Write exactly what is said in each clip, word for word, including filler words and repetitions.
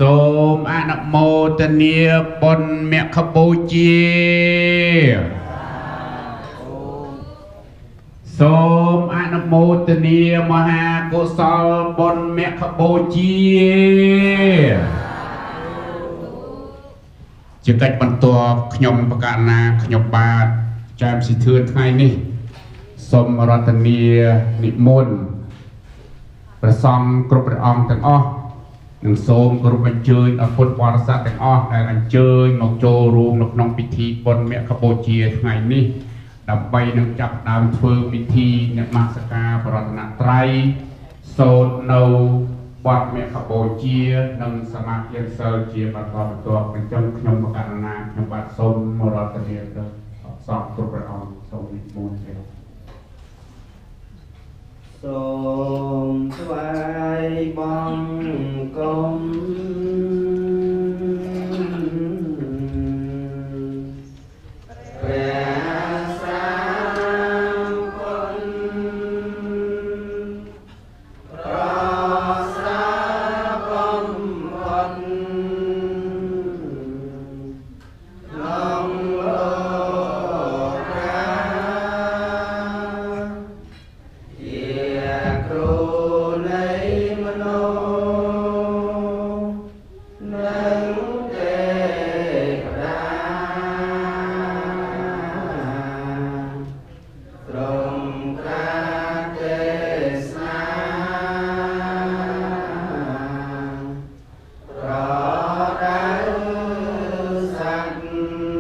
សូមអនុមោទនាបុណ្យមគ្គបូជាសូមអនុមោទនាមហាកុសលបុណ្យមគ្គបូជាជាកិច្ចបន្ទាប់ខ្ញុំប្រកាសណាខ្ញុំបាទចែមសិធឿនថ្ងៃនេះសូមរតនានិមន្តព្រះសង្ឃគ្រប់ព្រះអង្គទាំងអស់និងសូមគោរពអញ្ជើញអពុទ្ធបរិស័ទទាំងអស់ដែលអញ្ជើញមកចូលរួមនៅក្នុងពិធីបុណ្យមគ្គបូជាថ្ងៃនេះដើម្បីនឹងចាប់ដើមធ្វើពិធីនមស្ការបរតនត្រ័យសូត្រនៅវត្តមគ្គបូជានិងសមាធិសិលជាបន្តបន្ទាប់អញ្ចឹងខ្ញុំបកណ្ណាខ្ញុំបាទសូមរតនាដល់សពគ្រប់ព្រះអង្គសូមនិមន្តទេសូមថ្វាយបង្គំព្រះសម្ពុទ្ធប្រសើរបំផុតក្នុងលោកកាគ្រូនៃមនុស្សនិងទេវតាទ្រង់ត្រាស់ទេសនាប្រដៅសត្វ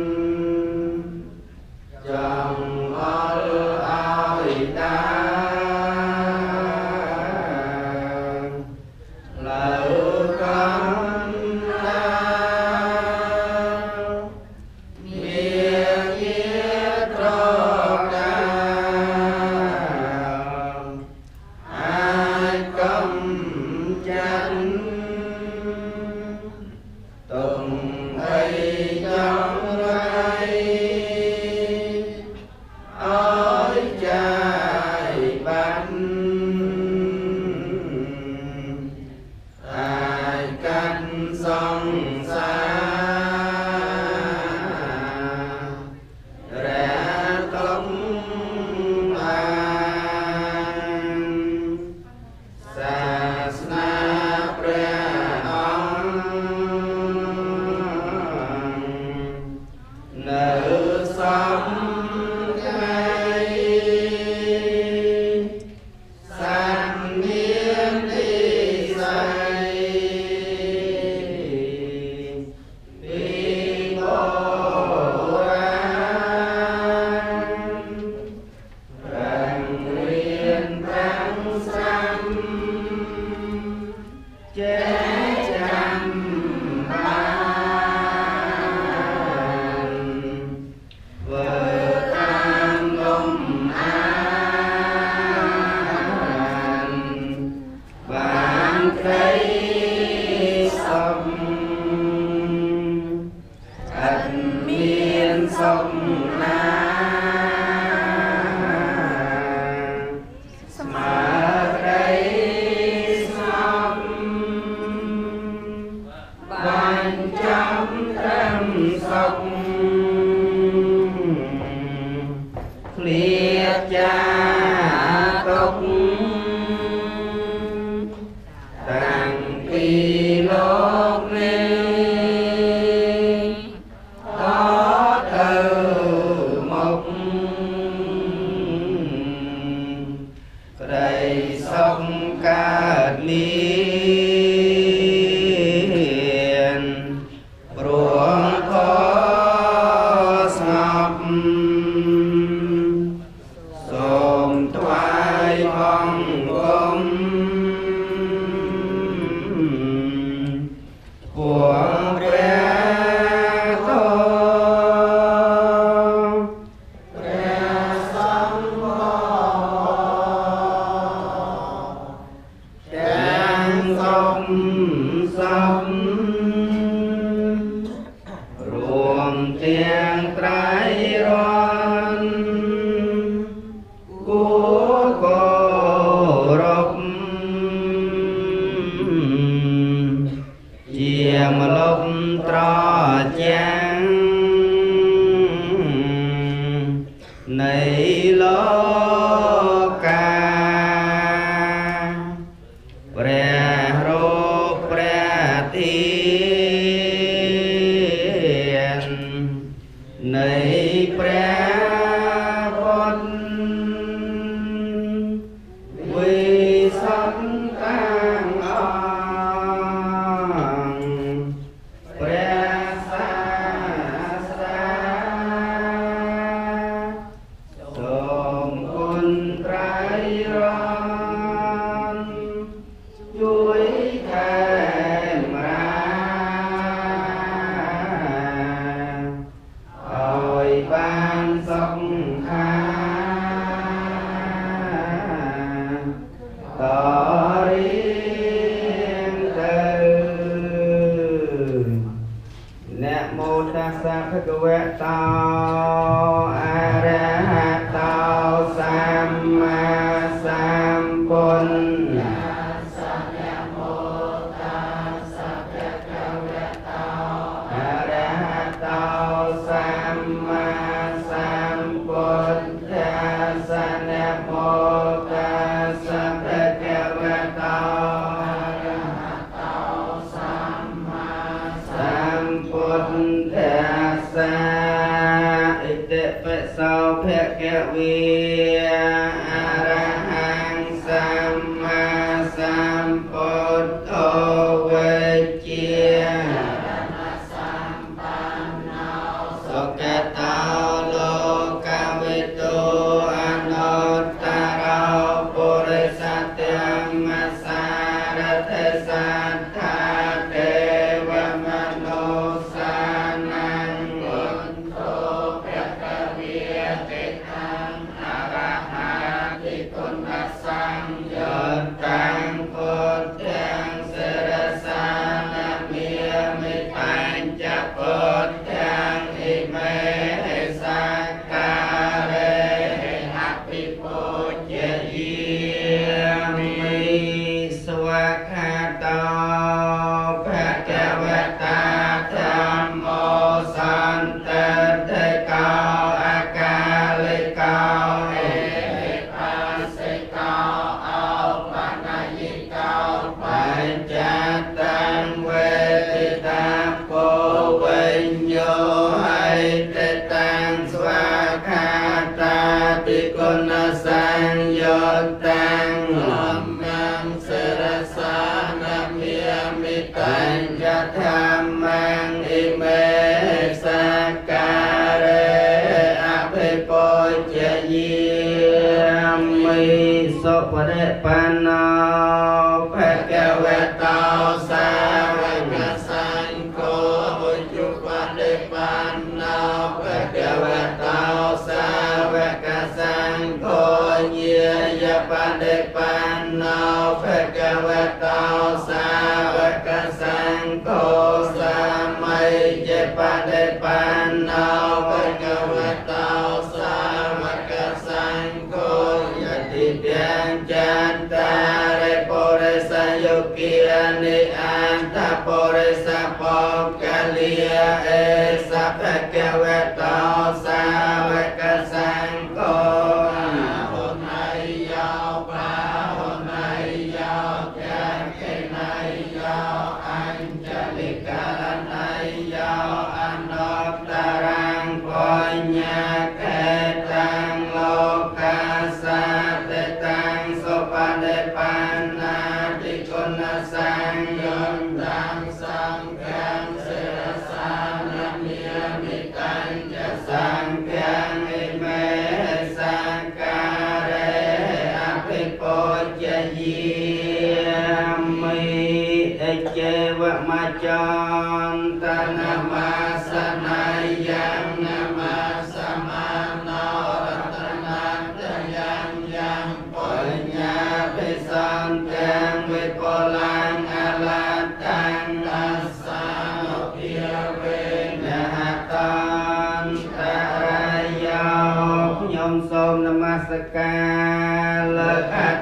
ចង់អល់ឲ្យតាលើកណ្ដាលមានជាត្រកាអាចកំចាត់ទុំអីចង់រៃឲ្យចាយបាត់អាចកាត់សង្សាររែទុំបានសាសនាព្រះអង្គនៅសំថ្ងៃសត្វមាននិស័យពីបុរាណប្រាំរៀនប្រាំស្រាំចេះចាំបានធ្វើតាមលំអានបានក្តីសុខអត់មានសុខណាស្មើក្តីស្ងប់បានចំត្រឹមសុខឃ្លាតចាទុកតាំងពីលោកនេះតទៅមុខក្តីសុខកើតមានព្រោះខស្ងប់សូមថ្វាយបង្គំពួកព្រះធម៌ព្រះសម្មាទាំងសុខសុខរួមទាំងត្រៃរណគួរគោរពជាជាមលុបត្រជាងនៃលោកកាព្រះរូបព្រះធាននៃព្រះពុទ្ធវិសុទ្ធតាំងអង្គព្រះសាស្តា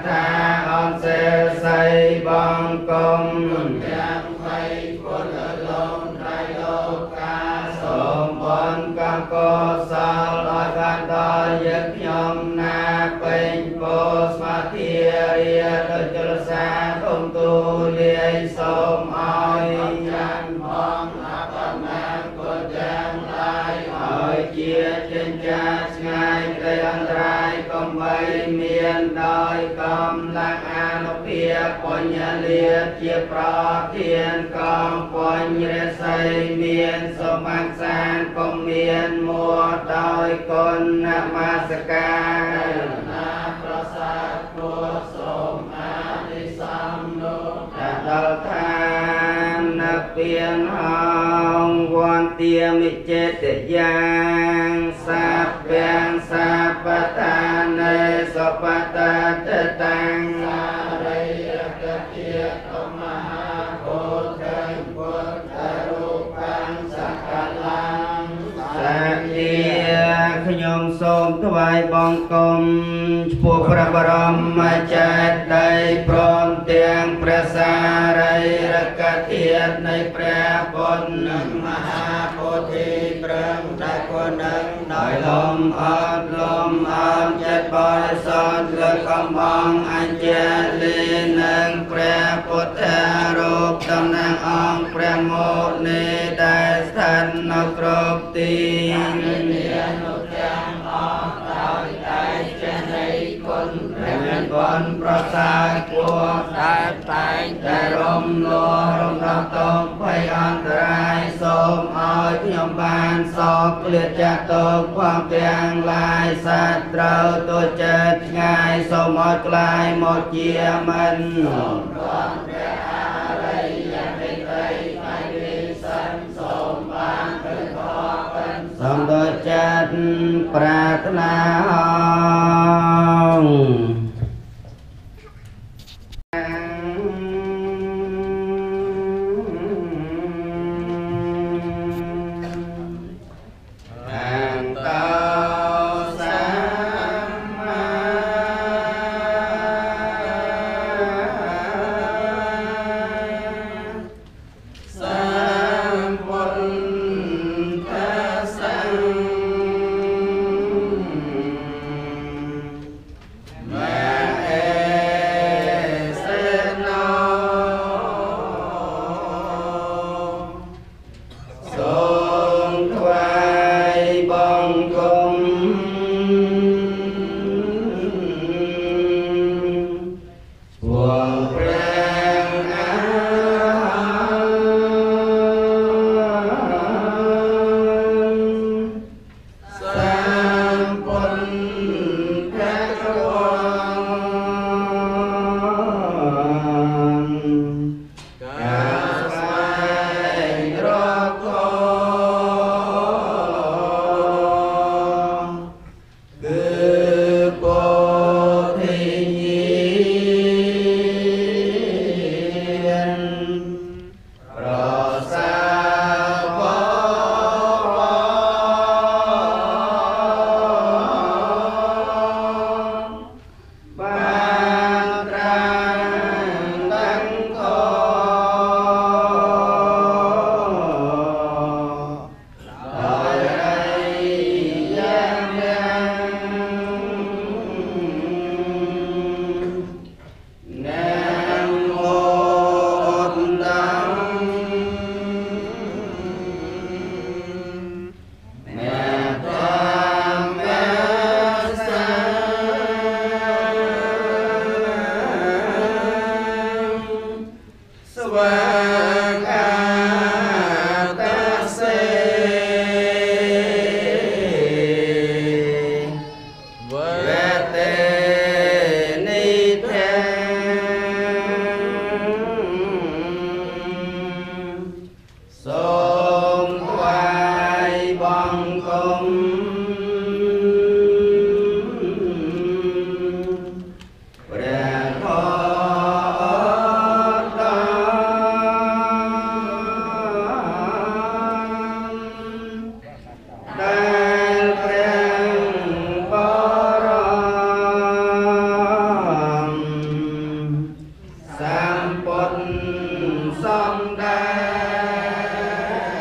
Hãy subscribe cho kênh Ghiền Mì Gõ để không bỏ lỡ เลียเจียปลาเทียนกองปนเรใสเมียนสมัครสานกงเมียนมัวดอยคนนมาสการนาประสาทโพสมอาดิสัมโนจะดลทานนับเปียนห้องวันเตียมิเจตยังสัพเปียงสัพปทานในสปตะเตตังสาริยกเทียตมหาโพธิพุทธรูปังสักลังสักเทียขยมสมถวายบังคมพวกพระบรมจัตได้พร้อมเตียงประสาริยกเทียในพระพุทธมหาโพธิเปรมได้คนหนึ่งได้ลมอัดลมอัดเจ็ดบริสุทธิ์เลือกคำบังอันเจริญหนึ่งพระพุทธรูปตำแหน่งองค์พระโมนีได้สันนกรบตีเนียนุยังออกเราได้เจริญคนเรียนบนประสาทพวกได้ตายแต่รมลัวรมเราตกไปอันตรายสมเอาพยมบาลสอบเกลียดจะตกความเพียงลายสัตว์เราตัวเจ็ดง่ายสมหมดกลายหมดเจียมันสมรวมแก่อะไรอย่างไม่เคยไม่ดีสันสมบานเป็นขอเป็นสมโดยจัดปรารถนาส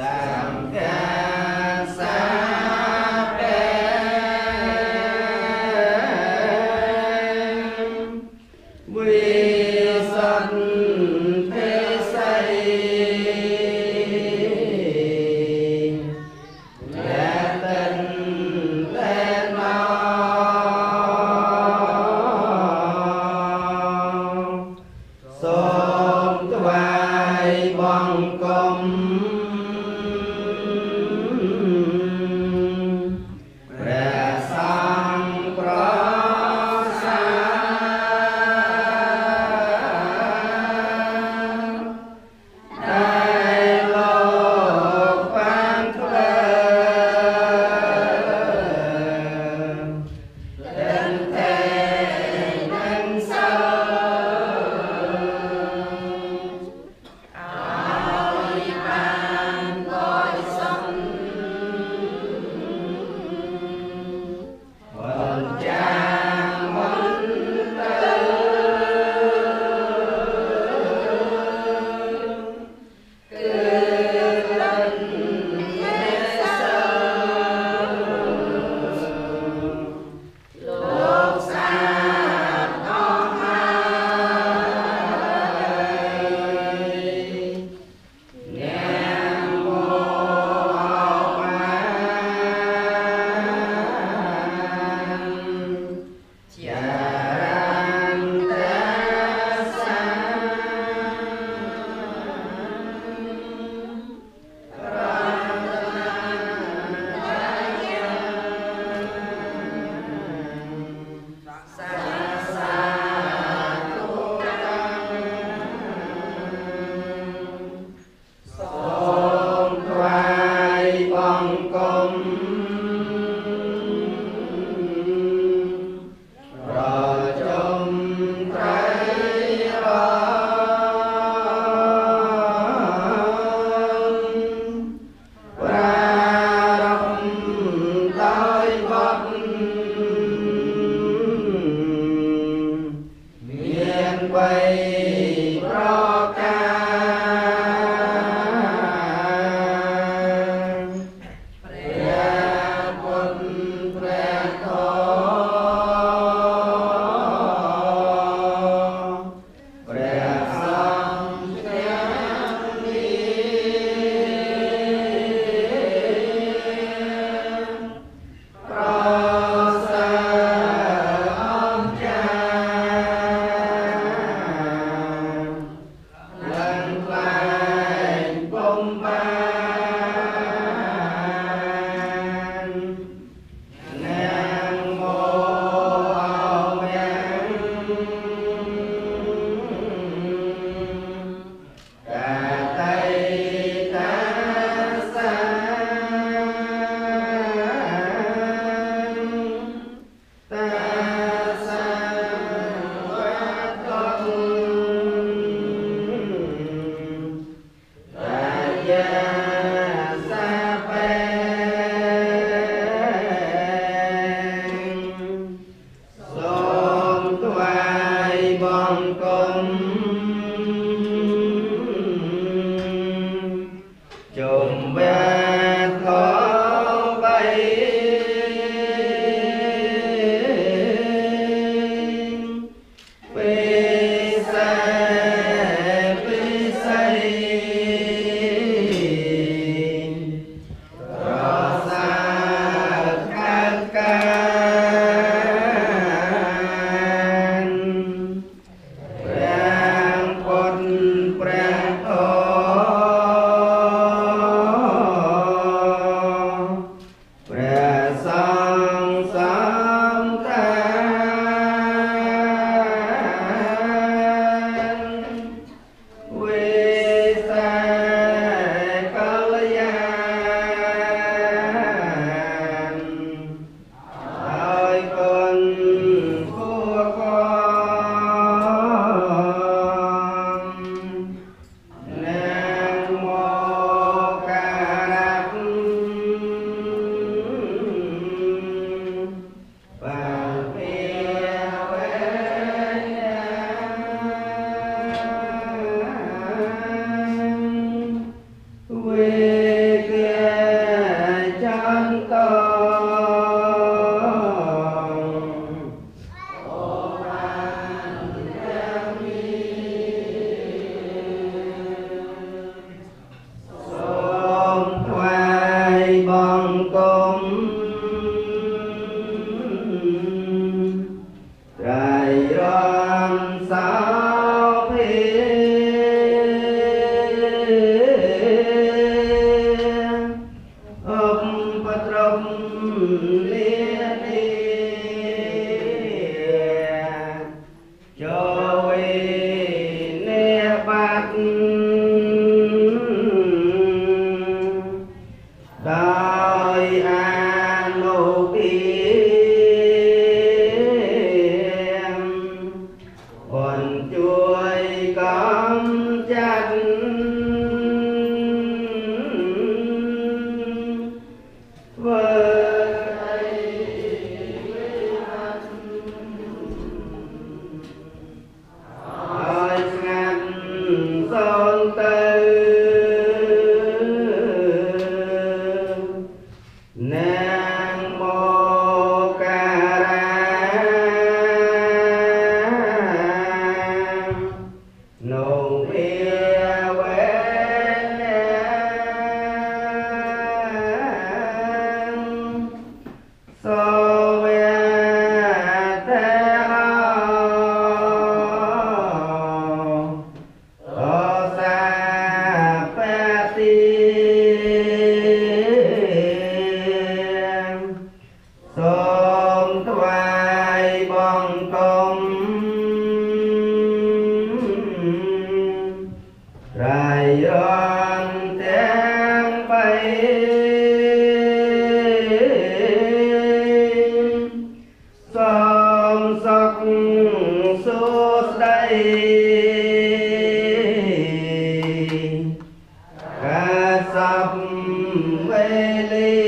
ស som sọc suốt đây cả sọc về ly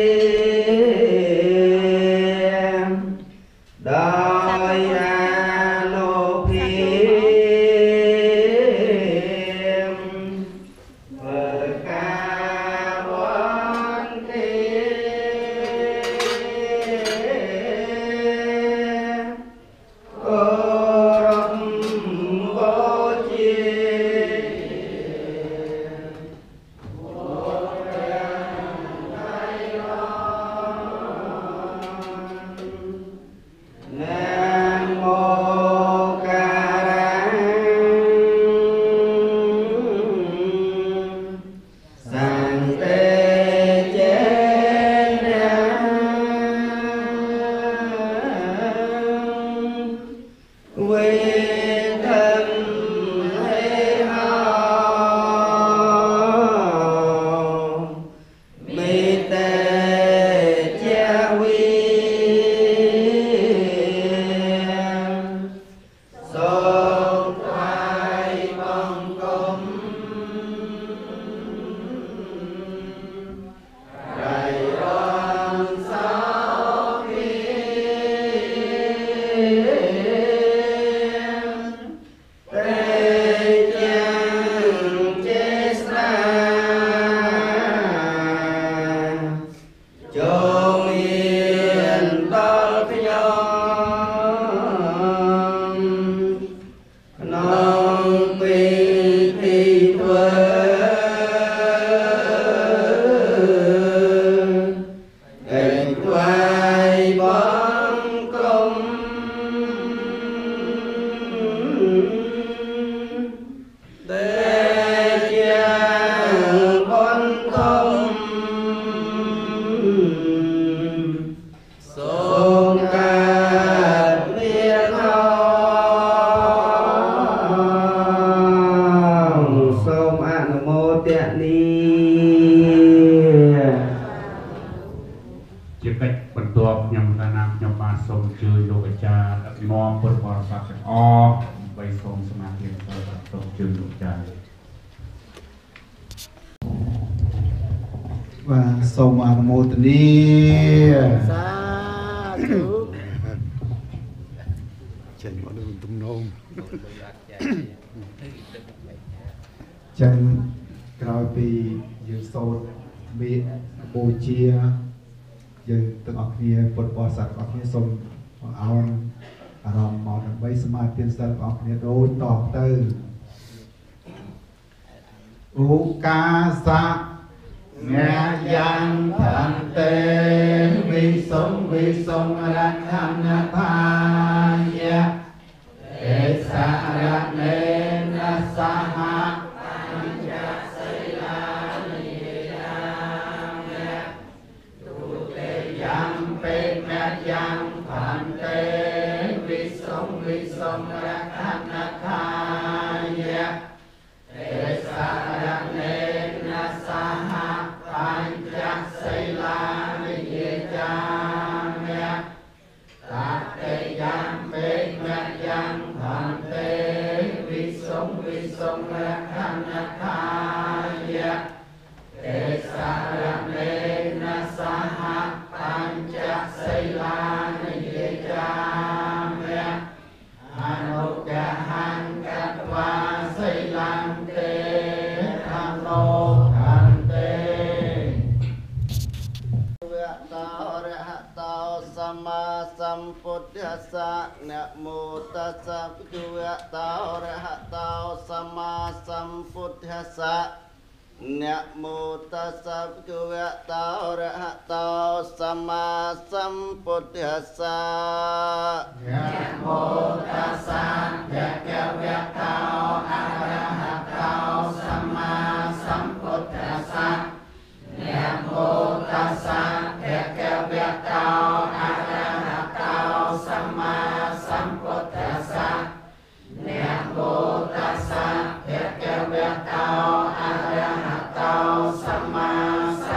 đôi a lô phiêm vợ ca bốn và sông an mô tê ni chân mọi người tung nôm chân cào pi dương sâu Meak Bochea dương từng học kia bột bò sạch học kia sông ao rầm màu đậm bay smart tiên sạch học kia đôi tỏ tư u ca sa nghe danh thần tế vi sống vi sống răng tham tha ya ê sa ra nê na sa ha panja say la ni ya ya tu te yam pe na yam thần tế vi sống vi sống răng tham tha ya ê sa ra nê na sa ha Panja say la ni ya ya ta te yam pe na yam tham te vi sống vi sống ra tham na tha ya te sa ra ne na sa ha panja say la ni ya ya anuga han katva say lan te tham lo Sama Sambuddhassa Namo Tassa Bhagavato Arahato Sama Sambuddhassa Namo Tassa Bhagavato Arahato Sama Sambuddhassa Namo Tassa Bhagavato Arahato Sama Sambuddhassa Namo Tassa Bhagavato Arahato Sama Sambuddhassa Namo Tassa Bhagavato Arahato Sama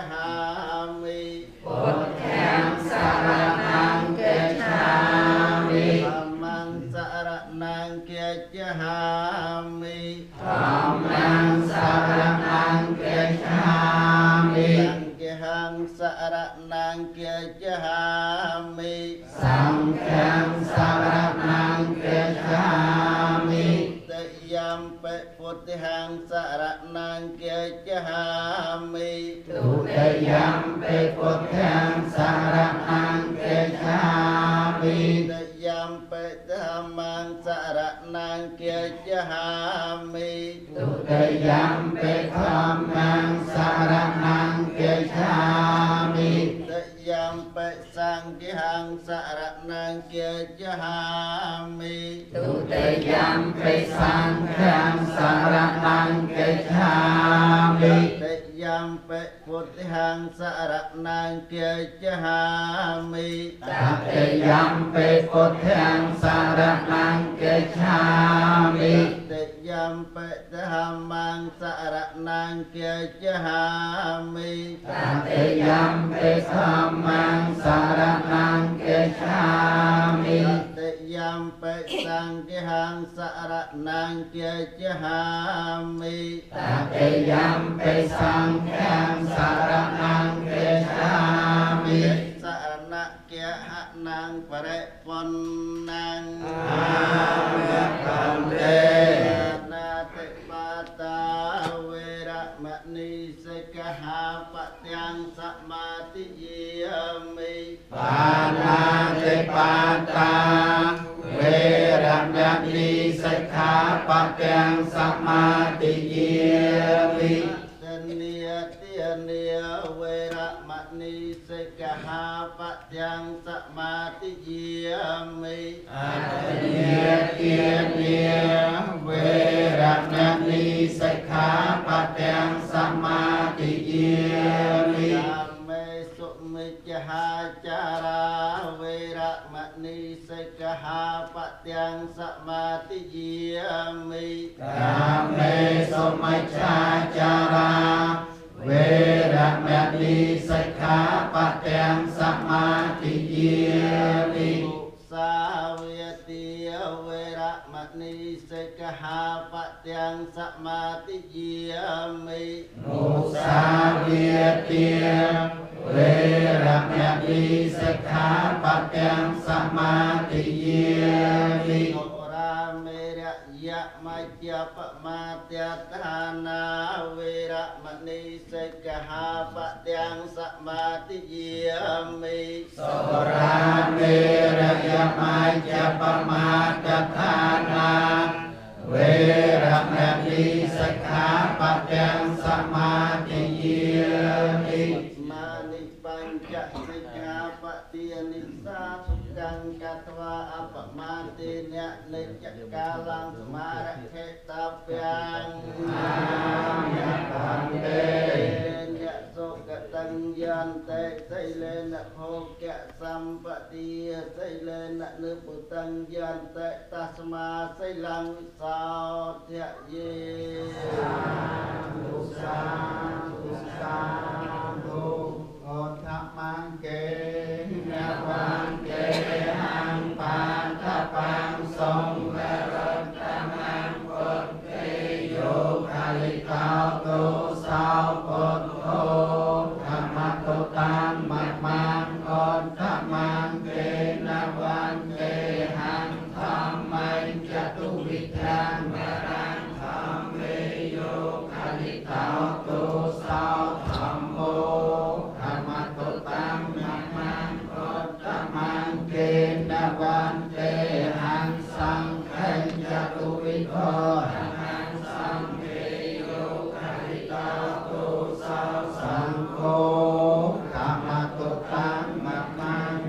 หามิพุทธังสารนังเกจามิธัมมังสารนังเกจามิธัมมังสารนังเกจามิสังฆังสารนังเกจามิสังฆังสารนังเกจามิตยัมเปพุทธังสารนังเกจามิทุติยัมเปพุทธังสารนังเกจามิตยัมเปธัมมังสารนังเกจามิทุติยัมเปธัมมังสารนังเกจามิตยัมเปสังฆังสารนังเกจามิทุติยัมเปสังฆังสารนังเกจามิตยัมเปพุทธังสารนังเกจามิตติยัมเปพุทธังสารนังเกจามิตยัมเปธัมมังสารนังเกจามิตติยัมเปธัมมังสารนังเกจามิตยัมเปสังฆังสารนังเกจามิตติยัมเปสังฆังสารนังเกจามิสารณะเกหะนังปะเรปนนังอามิคันเตนาติปาตาเวระมณีสกหาปะยังสมาธิเยมิปานาติปาตาเวระมณีสกขาปะยังสมาธิเยมิเนียเตียเนียเวระมณีสกหาปะยังสมาธิเยมิอัตเนียเตียเนียเวระมณีสกขาปะยังสมาธิเยมิเมสุมิจหาจาราเวระมณีสกหาปะยังสมาธิเยมิกาเมสุมิจหาจาราเวระมณีสกขาปะยังสมาธิเยมิมุสาเวทีเวระมณีสกขาปะยังสมาธิเยมิมุสาเวทีเวระมณีสกขาปะยังสมาธิเยมิเมระยะมัจจปมาเตทานาเวระมณีสกหาปะยังสมาธิเยมิโสราเมระยะมัจจปมาเตทานาเวระมณีสกขาปะยังสมาธิเยมิมานิปัญจสิกขาปะเตียนิสาสุกังกัตวาอัปมาติเนนิจกาลังสมาระเขตาเปียงอามิคันเตเนโสกตัญญันเตไสเลนะโภกะสัมปติไสเลนะนึปุตัญญันเตตัสมาไสลังวิสาทะเยสาธุสาธุสาธุโอทะมังเกนะวังเกหังปาทะปังสงฆ์วรัตตมังปุตเตโยคาลิกาโตสาวปุตโตธรรมโตตังมักมังโอทะมังเกนะวังเกหังธรรมังจตุวิธังวรังธรรมเมโยคาลิกาโตสาวธรรมโมธรรมโตตังมักมังโอทะมังเกนะวันเตหังสังฆังจตุวิโภหังสังเกโยคาลิกาโตสาวสังโฆธรรมโตตังมักมัง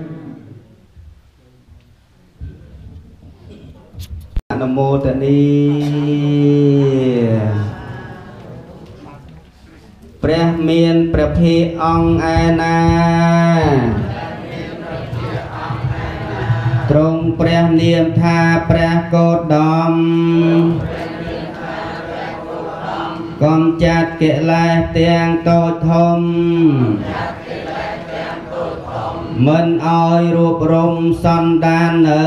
นะโมตนีព្រះមានព្រះភិអង្គឯណាទ្រង់ព្រះនាមថាព្រះកោដមកំចាត់កិលេសទាំងតូចធំមិនឲ្យរូបរំសន្តាននៅ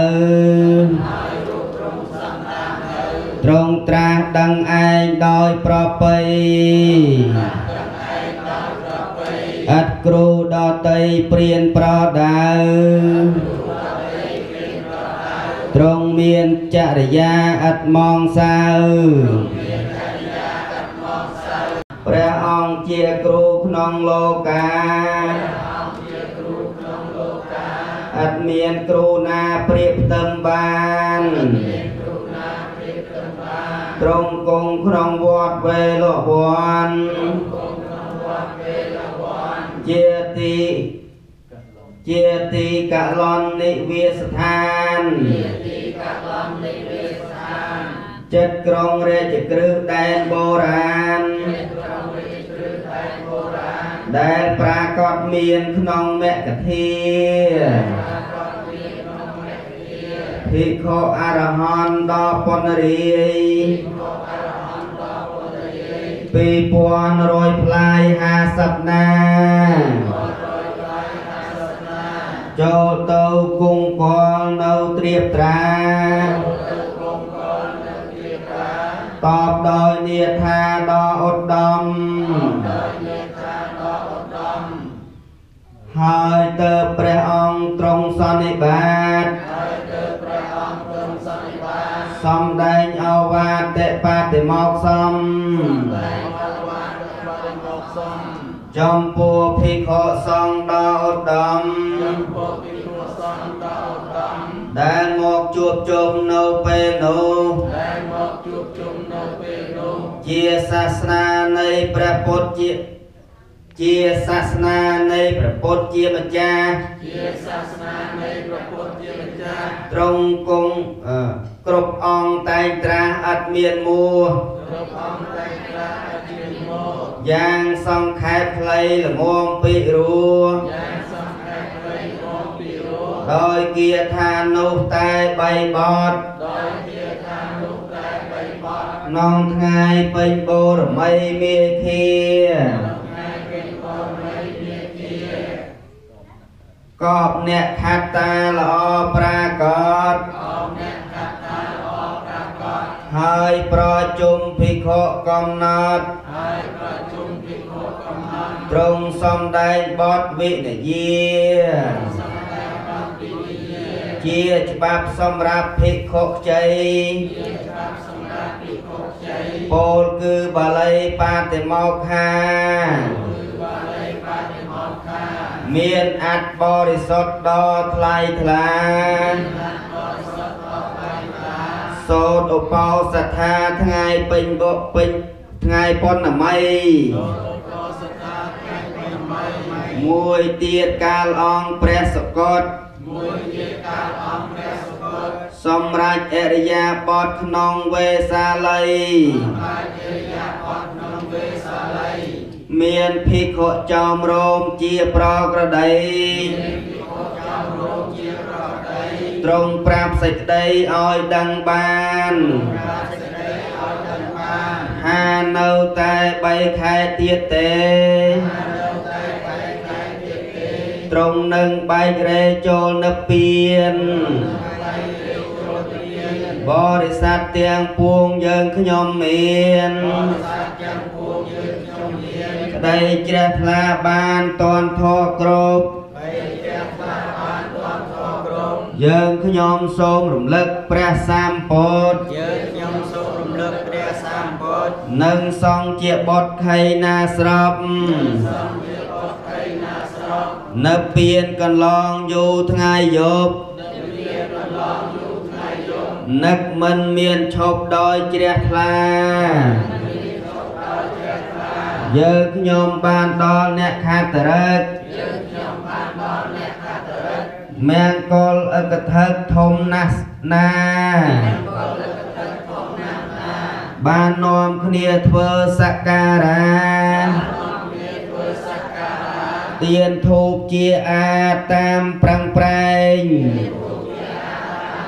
ទ្រង់ត្រាស់ដឹងឯងដោយប្រពៃឥតគ្រូដតីព្រានប្រដៅទ្រង់មានចរិយាឥតមងសៅព្រះអង្គជាគ្រូក្នុងលោកាឥតមានគ្រូណាប្រៀបផ្ទឹមបានទ្រង់គង់ក្នុងវត្តវេលវ័នជាទីជាទីកលន់និវាសដ្ឋានចិត្តក្រុងរាជក្រឹសដែនបុរាណដែលប្រាកដមានក្នុងមគ្គធាភិក្ខុអរហន្តដ៏ពុនរាយពីរពាន់រយផ្លាយហាសិបណាចូលទៅគង់កលនៅត្រៀបត្រាតបដោយនាថាដ៏ឧត្តមហើយទៅព្រះអង្គទ្រង់សន្និបាតសំដែងអវាទបតិមកសំចំពោះភិក្ខុសង្ឃដ៏ឧត្តមដែលមកជួបជុំនៅពេលនោះជាសាសនានៃព្រះពុទ្ធជាជាសាសនានៃព្រះពុទ្ធជាម្ចាស់ជាសាសនានៃព្រះពុទ្ធជាម្ចាស់ទ្រង់គង់គ្រប់អង្គតែងត្រាស់ឥតមានមួគ្រប់អង្គតែងត្រាស់ឥតមានមួយ៉ាងសង្ខេបខ្លីល្មមពីរោយ៉ាងសង្ខេបខ្លីល្មមពីរោដោយគាថានោះតែបីបទដោយគាថានោះតែបីបទក្នុងថ្ងៃពេញបូរមីមេធាកបអ្នកខត្តាល្អប្រាកដហើយប្រជុំភិក្ខុកំណត់ទ្រង់សំដែងបទវិនយាជាច្បាប់សម្រាប់ភិក្ខុខ្ចីពោលគឺបាលីបាតិមោក្ខាមានអត្ថបរិសុទ្ធដ៏ថ្លៃថ្លាសូត្រឧបោសថាថ្ងៃពេញបុពេញថ្ងៃបុណ្យមីមួយទៀតកាលអង្គព្រះសកតមួយទៀតកាលអង្គព្រះសកតសម្រាប់អរិយាបថក្នុងវេសាល័យសម្រាប់អរិយាបថក្នុងវេសាល័យមានភិក្ខុចោមរោមជាប្រក្រតីទ្រង់ប្រាប់សេចក្តីឲ្យដឹងបានហានៅតែបីខែទៀតទេទ្រង់នឹងបែករែចូលនិព្វានបរិស័ទទាំងពួងយើងខ្ញុំមានក្តីជ្រះថ្លាបានតន់ធរគ្រប់យើងខ្ញុំសូមរំលឹកព្រះសម្ពុទ្ធយើងខ្ញុំសូមរំលឹកព្រះសម្ពុទ្ធនិងសង្ឃជាបុត្រខៃណាស្របនៅពៀនកន្លងយូរថ្ងៃយប់នឹកមិនមានឈប់ដោយជ្រះថ្លាយើងខ្ញុំបានដល់អ្នកខាតរិកមង្គលអកថឹកធំណាស់ណាបាននាំគ្នាធ្វើសក្ការៈទៀនធូបជាអាតាមប្រឹងប្រែង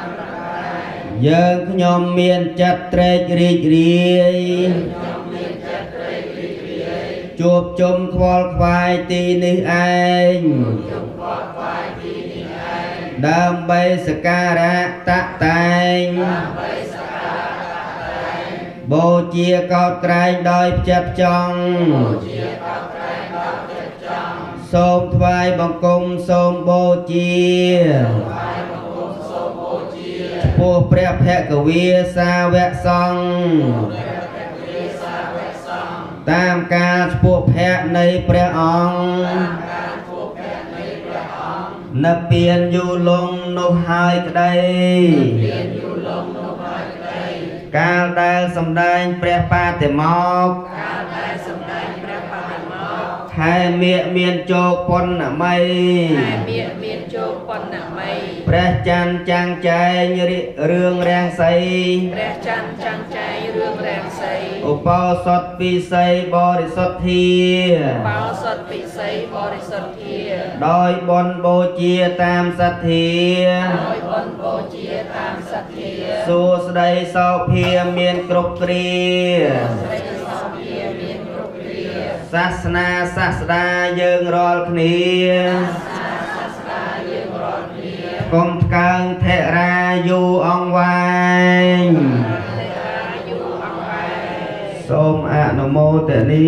យើងខ្ញុំមានចិត្តត្រេករីករាយជួបជុំខ្វល់ខ្វាយទីនេះឯងដើម្បីសក្ការៈតតែងបូជាកោតក្រែងដោយផ្ចិតផ្ចង់សូមថ្វាយបង្គំសូមបូជាពោះព្រះភគវាសាវកសង្ឃតាមការឆ្ពោះភ័ក្រនៃព្រះអង្គនិព្វានយូរលង់នោះហើយក្តីកាលដែលសម្ដែងព្រះបាតិមោកខែមាឃមានជោគពុណ៌មីព្រះច័ន្ទចាំងចែងរឿងរាំងសីឧបោសថពិសីបរិសុទ្ធាដោយបុណ្យបូជាតាមសទ្ធាសួស្តីសោភាមានគ្រប់គ្រាសាសនាសាស្តាយើងរាល់គ្នាកុំថ្កើងថេរាយូរអង្វែងសូមអនុមោទនី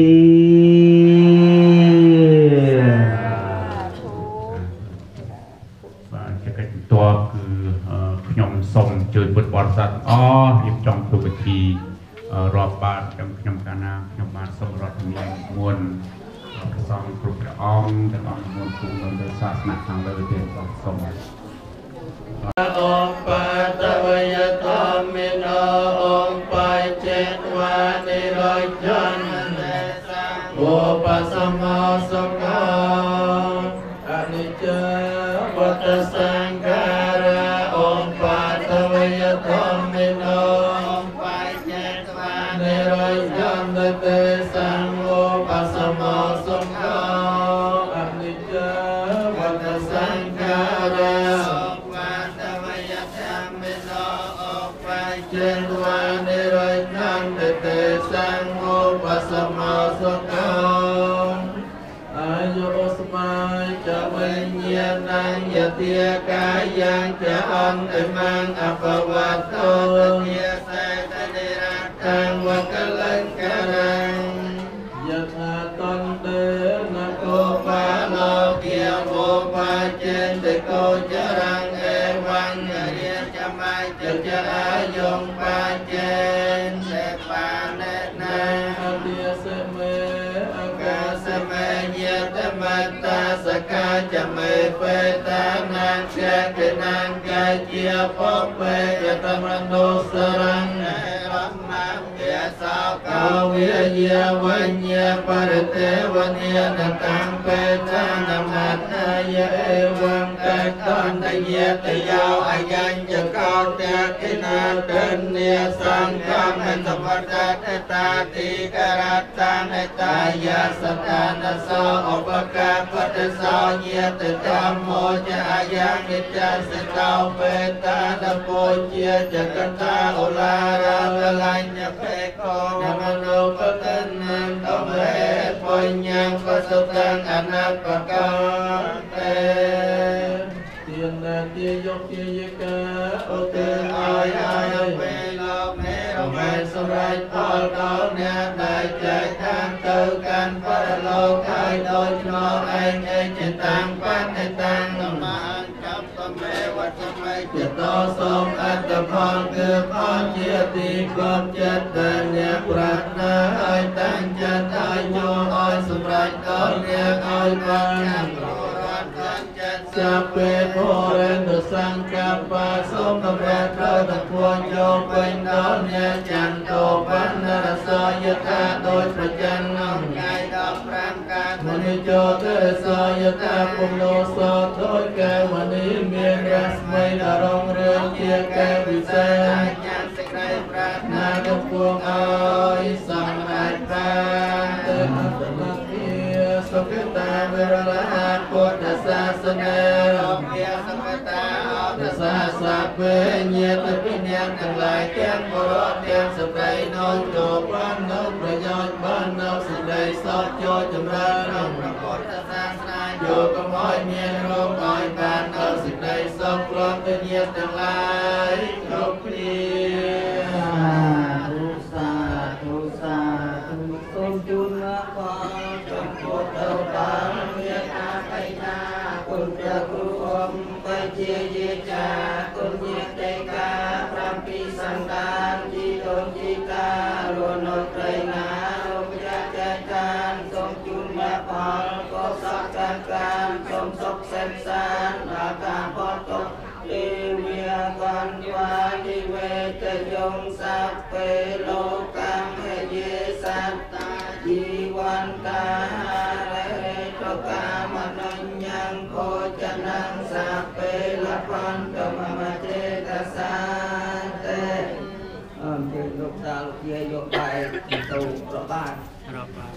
បាទជាកិច្ចបន្ទាប់គឺខ្ញុំសូមអញ្ជើញពុទ្ធបរិស័ទអស់រៀបចំទូពិធីរាប់បាតទាំងខ្ញុំកាលណាខ្ញុំបានសូមរដ្ឋនាមុនព្រះសង្ឃគ្រប់ព្រះអង្គទាំងអស់មុនគុំនៅសាសនាខាងលើទៀតបាទសូមអូបតវយតមេណោអំបាយចេតវានិរយន្តឧបសមោសុខអនិច្ចាវតសង្ការៈអំបតវយតមេណោអំបាយចេតវានិរយន្តទេសង្ឃឧបសមោសុខអនិច្ចាវតសង្ការៈចេនវានិរយន្តទេសង្ឃឧបសមោសុខអាយុស្មាចវិញ្ញាណញ្ញទាកាយ៉ាងចអន្តមង្អបវត្តោទាសេតនិរតាំងវកលង្ការังយថាតន្តេនគោបាឡោគាវោបាចេនតិកោចរੰអេវੰរិយចមៃចចអាយងបាចេនសេបានេណាអតិសេមេអកាសមេយតមត្តាសកាចមេបេតានាងជាកិនាងកាជាពបេយតមនោសរੰរមំវាសោកោវិយាវញ្ញបរទេវនិនតាំបេតានមត្តាយអេវងកតន្តយតយោអយញ្ញកោតកិនាទនិសង្ឃមន្តវតតតាតិករតានតាយាសតានសោឧបកាពតសោញាតធម្មោចអាយ៉ាងនិច្ចសិតោបេតានពោជាចកតាឧឡារាលញ្ញបេកោនមនោបតនាងតមហេបញ្ញងបសុតាំងអនាបកោតេទាននាទាយកជាយកាឧទិអោយអោយវេលោកនេរមែសម្រាប់ផលដល់អ្នកដែលចែកខាងទៅកាន់បរលោកហើយដោយឆ្នោឯងឯងជាតាំងបតិតាំងនមអញ្ចប់តមេវត្តមេចិត្តតសូមអត្តផលគឺផលជាទីគំចិត្តដែលអ្នកប្រាថ្នាឲ្យតាំងចិត្តឲ្យញោមឲ្យសម្រាប់ដល់អ្នកឲ្យបានសាពេភរិនទសង្កបៈសូមតម្រាស់ត្រូវតែពួនយកពេញដល់អ្នកចន្ទោបណ្ណរសយថាដោយប្រច័នក្នុងថ្ងៃដប់ប្រាំកើតមនិជោទេសយថាពុំលោសោដោយកែវនីមានរស្មីដល់រងរឿងជាកែវិសេសញានសេចក្តីប្រាថ្នាកំពុងឲ្យសម្រេចបានទៅអត្តលទ្ធិសុខតាវរលហាពុទ្ធសាសនារមជាសកតាអត្តសាសពេញាតពិញ្ញាទាំងឡាយទាំងបរតទាំងស្ត្រីនោះចូលបាននូវប្រយោជន៍បានសោតចូលចម្រើនក្នុងព្រះពុទ្ធសាសនាយកកុំឲ្យមានរោគឲ្យបានដល់សេចក្តីសុខព្រមទាំងញាតិទាំងឡាយគ្រប់គ្នាទុសាទុសាទុសូមជូនមកផលចំពោះទៅបានមានអាបិតាគុណព្រះគ្រូអមបជាយាចាគុណញាតិកាប្រាំពីសន្តានជីដូនជីតាលួននៅត្រីណាលោកចាចែកកានសូមជូនមកផលក៏សក្ការកានសូមសុខសេនសានអាការផតទុកទេវាបានវានិវេតយងសាពេលោកកម្មហេយេសត្តាជីវន្តារេតកាមនញ្ញងភោចនំសាពេលភន្តមមចេតសាទេអរគុណលោកតាលោកយាយលោកបែរទៅប្របាទប្របាទ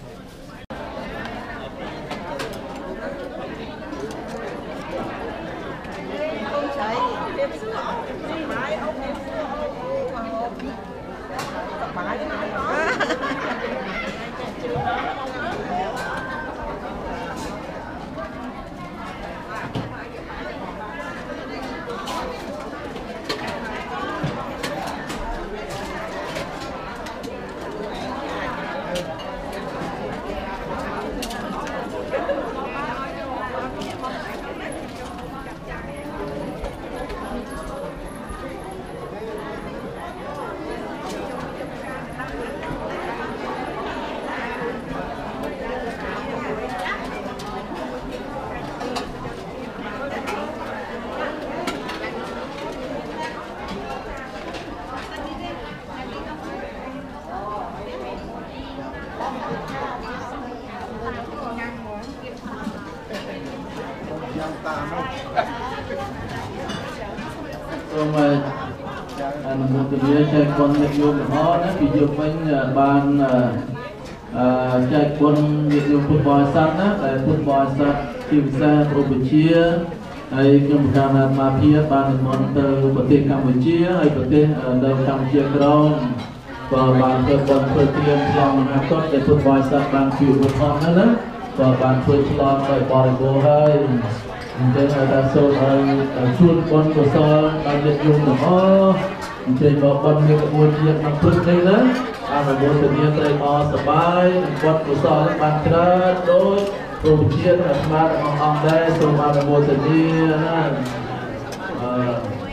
ចែកគុណញាតិញោមទាំងអស់ណាពីយកវិញបានចែកគុណញាតិញោមពុទ្ធបរិស័ទណាដែលពុទ្ធបរិស័ទជាពិសេសគ្រូបជាហើយខ្ញុំប្រកាសអាត្មាភាពបាននិមន្តទៅប្រទេសកម្ពុជាហើយប្រទេសនៅកម្ពុជាក្រោមក៏បានធ្វើបុណ្យធ្វើទានក្នុងមហាកុដដែលពុទ្ធបរិស័ទបានជួយឧបត្ថម្ភហ្នឹងណាក៏បានធ្វើឆ្លងដោយបរិបូរណ៍ហើយអញ្ចឹងតែសូមឲ្យជួនបុណ្យកុសលដល់ញាតិញោមទាំងអស់អញ្ចឹងមកបុណ្យមានក្បួនជាតិក្នុងព្រឹកនេះណាអនុមោទនាត្រេកអរសប្បាយបុណ្យកុសលបានច្រើនដោយព្រមជាតិអាត្មារបស់អង្គដែរសូមអនុមោទនាណាអឺ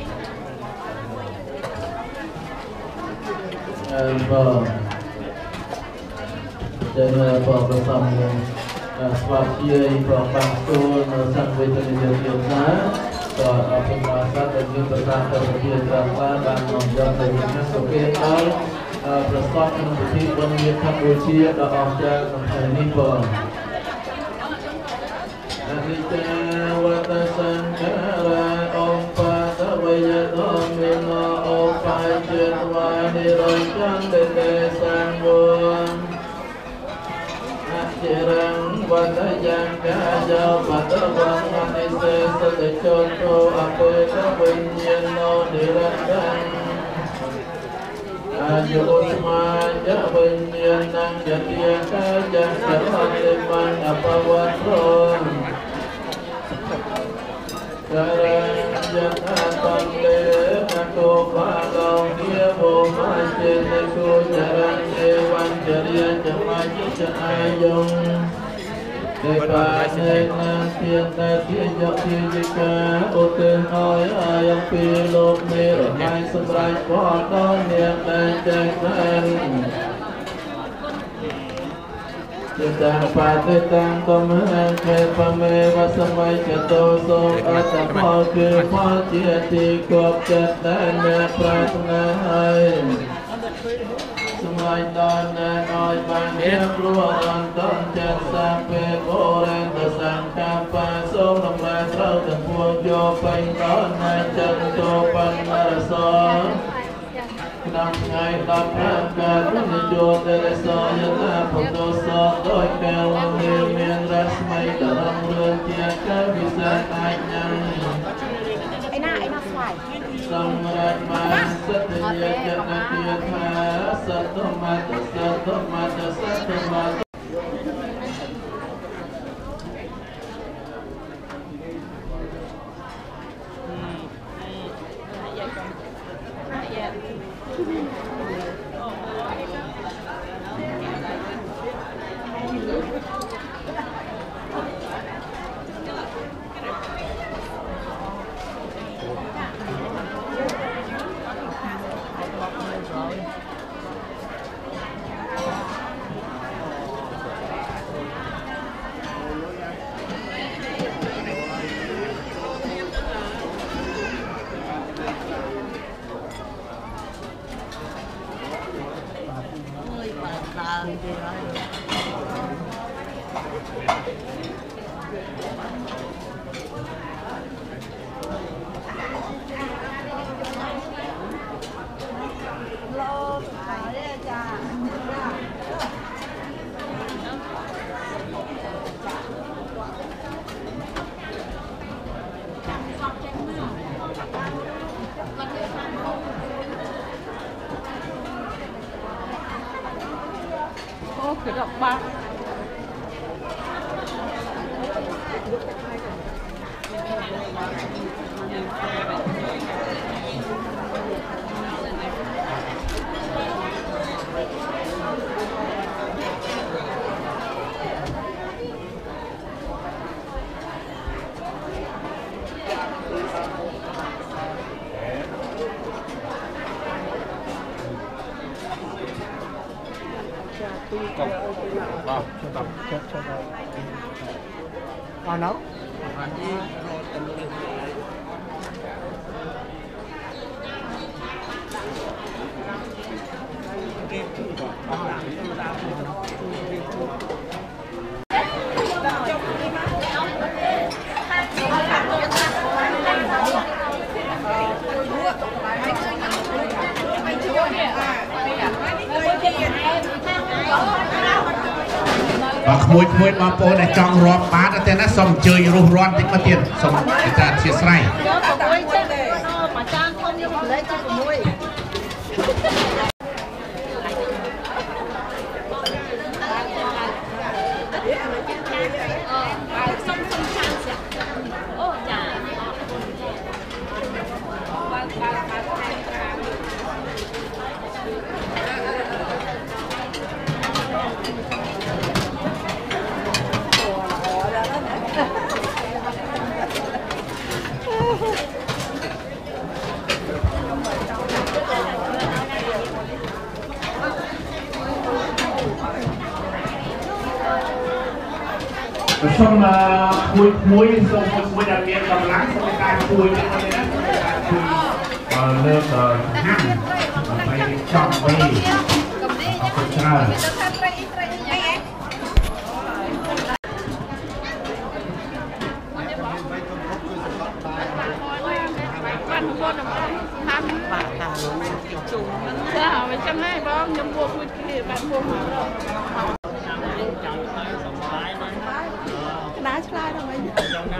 អឺបងចឹងបងប្រសំស្វាគមន៍ប្របាំងទួលនៅសង្វេទនីយភាពណាក៏អរគុណបាទដែលមានប្រសាទទៅជាច្រើនបានបាននាំយកទៅជាសុខេដល់ប្រសពក្នុងពិធីបុណ្យមាឃបូជាដ៏អស្ចារ្យក្នុងថ្ងៃនេះបងអនិច្ចាវតសង្ខារាអំបាតវយតមេណោអបាយចេតវានិរញ្ចន្តិទេសង្វងអចិរੰវតយ៉ាងកាយោបតវងអនិសេសតចោតោអបេតវិញ្ញាណោនិរន្តੰអាយុស្មាចវិញ្ញាណังយតិកាយ៉ាងសរតិបានអបវត្តរករយថាតន្លេនគោបាឡងជាវមចេនគូចរញ្ញេវញ្ចរិយចមជ្ជអាយងទេបានេណាទានតែជាយកជាយិកាឧទិសឲ្យអាយអំពីលោកមេរហ័យសម្រាប់ផលដល់អ្នកដែលចែកបាន Kita patitang kumhake pameva samai cato so atapal ke pati kop catana pratna hai Samai dana noi banyak luan ton cat sampai boren dasang kapa so namai trau dan puang jo pain don hai canto panarason năm ngày tập làm cả các người chùa để so nhân là phong độ so đôi kèo nhiều miền đất mây cả lòng lương chia các vị dân ai nhang ai na ai na xoài sông rạch mà rất là nhiều chân là tiền phá sát tô mà sát tô mà sát tô mà cái đọc ba Vâng, cho đọc, cho cho đọc. À nó. và khôi khôi mà bố này trong rọp bát ở tên nó xong chơi rùa rọt tích mà tiền xong người ta chia sẻ xong khui muối xong muối đặc biệt cầm láng xong người ta khui cái con này đó khui nước hăng phải chọn về phải chờ sao mà trăm hai bông nhâm mua khui kia bạn mua đá slide đâu anh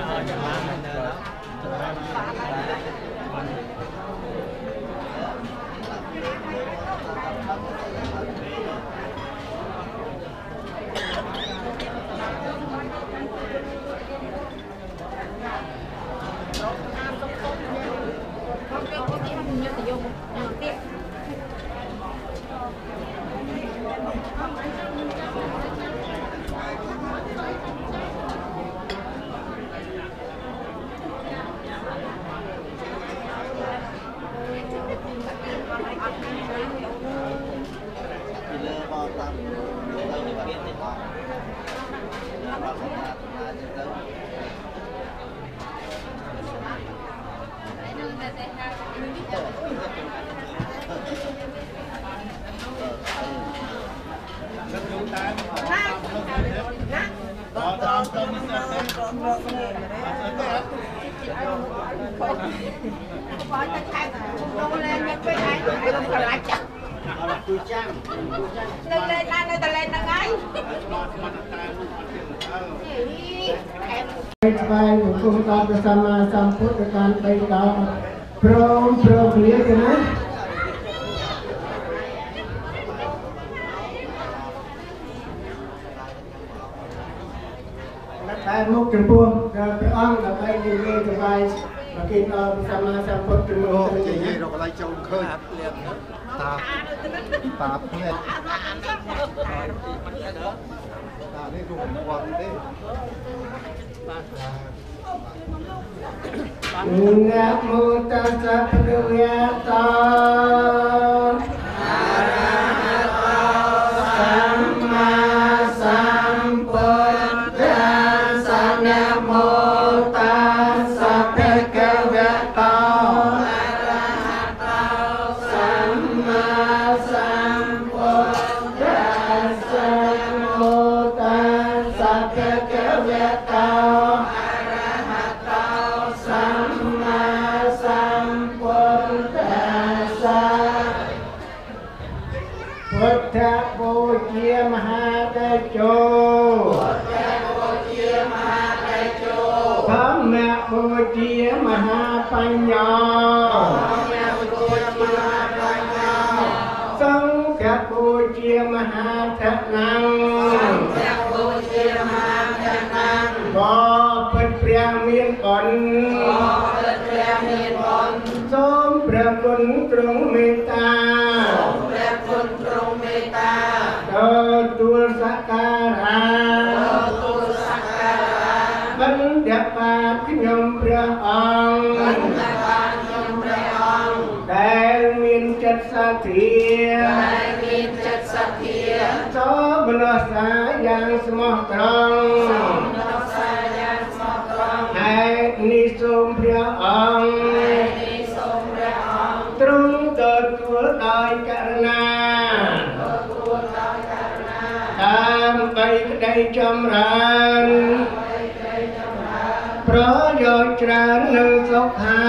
bersama samput dengan baik dalam prom prom clear kan? Saya mau jemput ke Ang sampai di device makin bersama samput dengan Ồ, chị gì rồi lại trông khơi tạp tạp hết à đây dùng quần đi Namo tassa bhagavato arahato samma sambuddhassa. Namo tassa bhagavato arahato samma sambuddhassa. เตโชธรรมโบเชียมหาปัญญาสังฆโบเชียมหาทนังบ่เป็นเปรียงเมียนก่อนสมพระคุณตรงเมตตาเติดตัวสักการะบรรดาปาขยมพระองค์แต่มีจัตสัตเทียสอบนสายังสมตรองให้นิสมพระองค์ตรงเกิดตัวโดยกรุณาตามไปได้จำรันเพราะโยชรานึงสุขา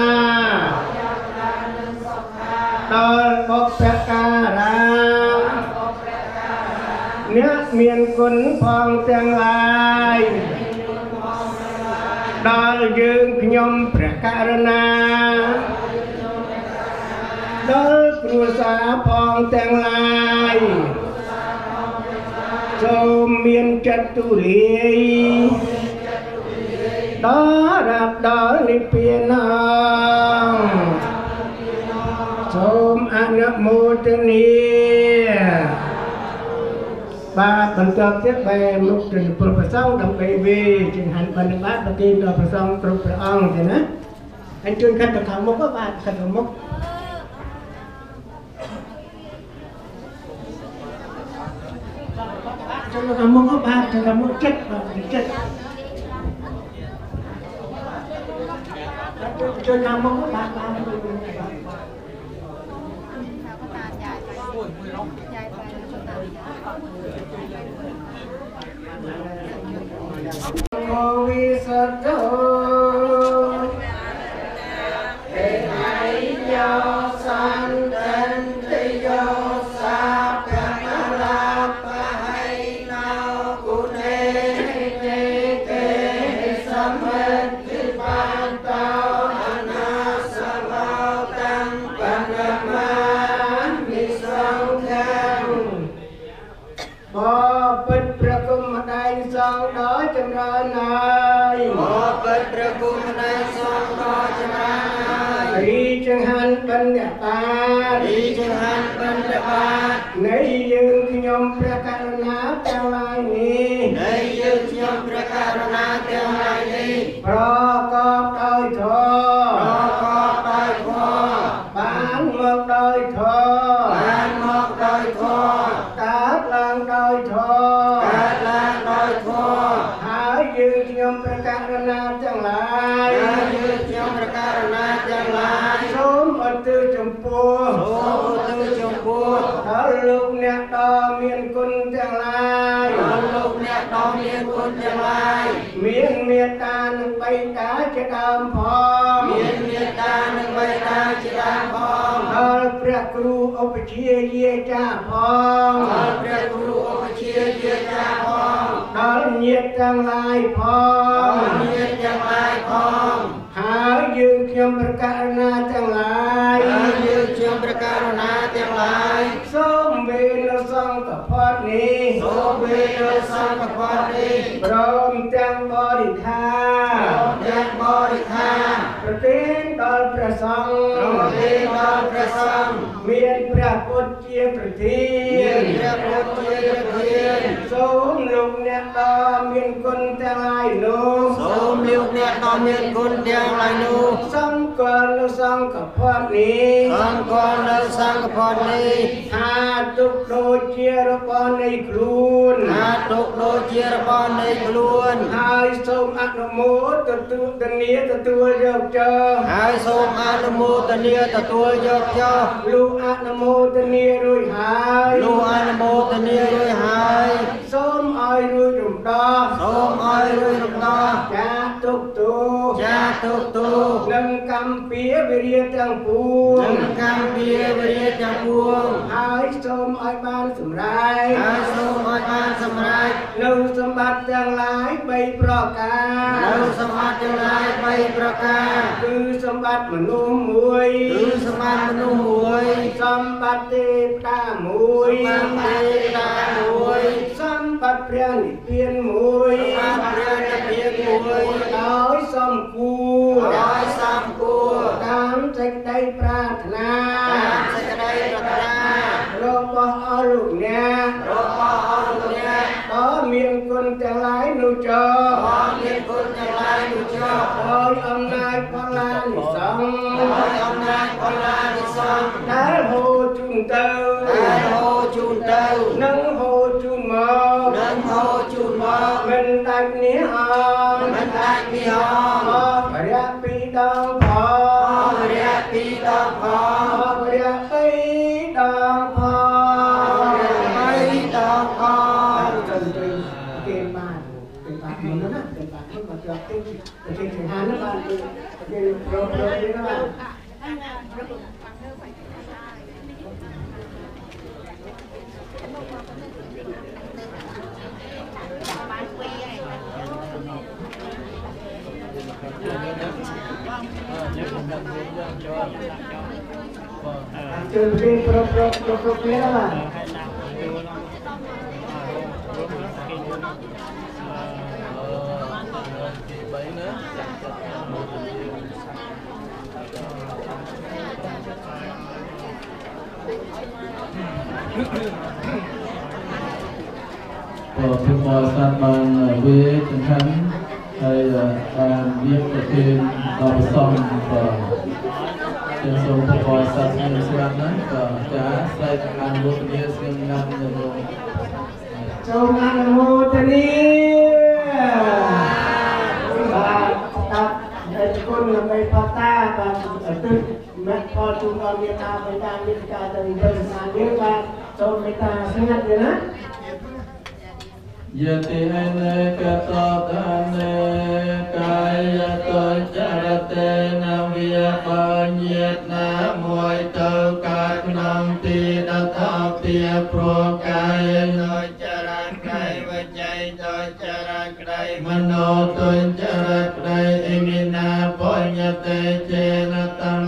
ตอนพบประการะเนื้อเมียนคุณพองเตียงลายดอลยืนขยมประการนาดอลครูสาพองเตียงลายโจมเมียนจัตุลีดอรับดอลิเปียนองโจมอนุโมทนีบาบรรจบเทียบไปมุกถึงพระประสงค์ดำไปเวจึงหันบรรดาปฏิบัติพระสงฆ์ตรุพระองค์ใช่ไหมอันจุนขัดตะขมุกก็บาดขัดมุกจุนขมุกก็บาดจุนขมุกเจ็ดบาดเจ็ดจุนขมุกก็บาดบาดโควิสัตโตเอไอโยสันเตนติโยสัพพะลาปะให้นากุเนเตเตสัมเมติปันโตอนาสโมตังปันมามิสังฆังบ่เป็นประกุมได้สองดอกจำราญบ่เป็นประกุมได้สองดอกจำราญรีจังหันปัญญาปารีจังหันปัญญาปาในยืนขยมประการนาเท่าไรนี้ในยืนขยมประการนาเท่าไรนี้ประกอบโดยทอประกอบโดยทอบ้านเมืองโดยทอบ้านเมืองโดยทอการลางโดยทอการลางโดยทอหายืนขยมประการนาทั้งหลายหายืนขยมประการนาทั้งหลายสมอุตุจมพูสมอุตุจมพูถ้าลูกเนี่ยดอเมียนคุณทั้งหลายถ้าลูกเนี่ยดอเมียนคุณทั้งหลายเมียนเมียตาหนึ่งใบตาจะดำพองเมียนเมียตาหนึ่งใบตาจะดำพองถ้าพระครูอุปเชียเยจ่าพองถ้าพระครูอุปเชียเยจ่าพองถ้าเนียทั้งหลายพองถ้าเนียทั้งหลายพองหายืนขยมประการนาทั้งหลายหายืนขยมประการนาทั้งหลายสมเวรสังฆพจนี้สมเวรสังฆพจนี้พร้อมจังบริทานพร้อมจังบริทานประเทศดอลประสงค์ประเทศดอลประสงค์เมียนพระพุทธเจ้าประเทศเมียนพระพุทธเจ้าประเทศสมลูกเนี่ยตอเมียนคนทั้งหลายโลสมลูกเนี่ยตอเมียนคนทั้งหลายโลสังฆรสังฆพจนี้สังฆรสังฆพจนี้หาทุกโดยเจรปอนในครูนหาทุกโดยเจรปอนในครูนหายสมอนุโมทตุตเนียตตัวยกเจอหายสมอนุโมทเนียตตัวยกเจอลูอนุโมทเนียรุยหายลูอนุโมทเนียรุยหายสมอ้อยรุยรุมดาสมอ้อยรุยรุมดาจ้าทุกตูจ้าทุกตูหนึ่งก Cam phía về riêng chẳng buông Nâng cam phía về riêng chẳng buông Hãy xôm oi ban sầm rai Hãy xôm oi ban sầm rai Nâu sâm bát chẳng lái bay pro ca Nâu sâm bát chẳng lái bay pro ca Cứ sâm bát mà nô muối Cứ sâm bát mà nô muối Sâm bát tê ta muối Sâm bát tê ta muối Sâm bát priang nị tiên muối Sâm bát priang nị tiên muối Đói sâm cua Đói sâm cua Đám trách tay pra thana Đám trách tay pra thana Rô bó ơ lục nha Rô bó ơ lục nha Có miệng quân chẳng lái nụ cho Có miệng quân chẳng lái nụ cho Ôi ông nai con la nị xong Ôi ông nai con la nị xong Đá hồ chun tâu Đá hồ chun tâu Nâng hồ chun mơ Nâng hồ chun mơ Mình tạch ní hò Mình tạch ní hò Mơ bà rạc pi đông phò Mơ bà rạc pi đông phò Mơ bà rạc pi đông phò Mơ bà rạc pi đông phò Trần trì Kênh bàn Kênh bàn mình nó nè Kênh bàn nó mà cho kênh Kênh kênh hàn nó bàn Kênh pro pro đi nó bàn Trường viên pro pro pro pro kia đó mà Và phương mô sát bàn về chân khánh hay bàn viết ở trên đọc xong và trên số phương mô sát bàn sát bàn và trả sai bàn vô tình yêu xin ngăn được rồi Châu ngăn mô tên yêu và tập để con là bày phá ta và ở tư mẹ con chúng con biết ta với ta biết ta từng đơn sản như và cho người ta sẽ ngặt rồi đó Yati ene katotane kaya tojarate navya panyet na muay tau kat nam ti datau tia pro kaya tojaran kai vajay tojaran kai mano tojaran kai imina panyate chena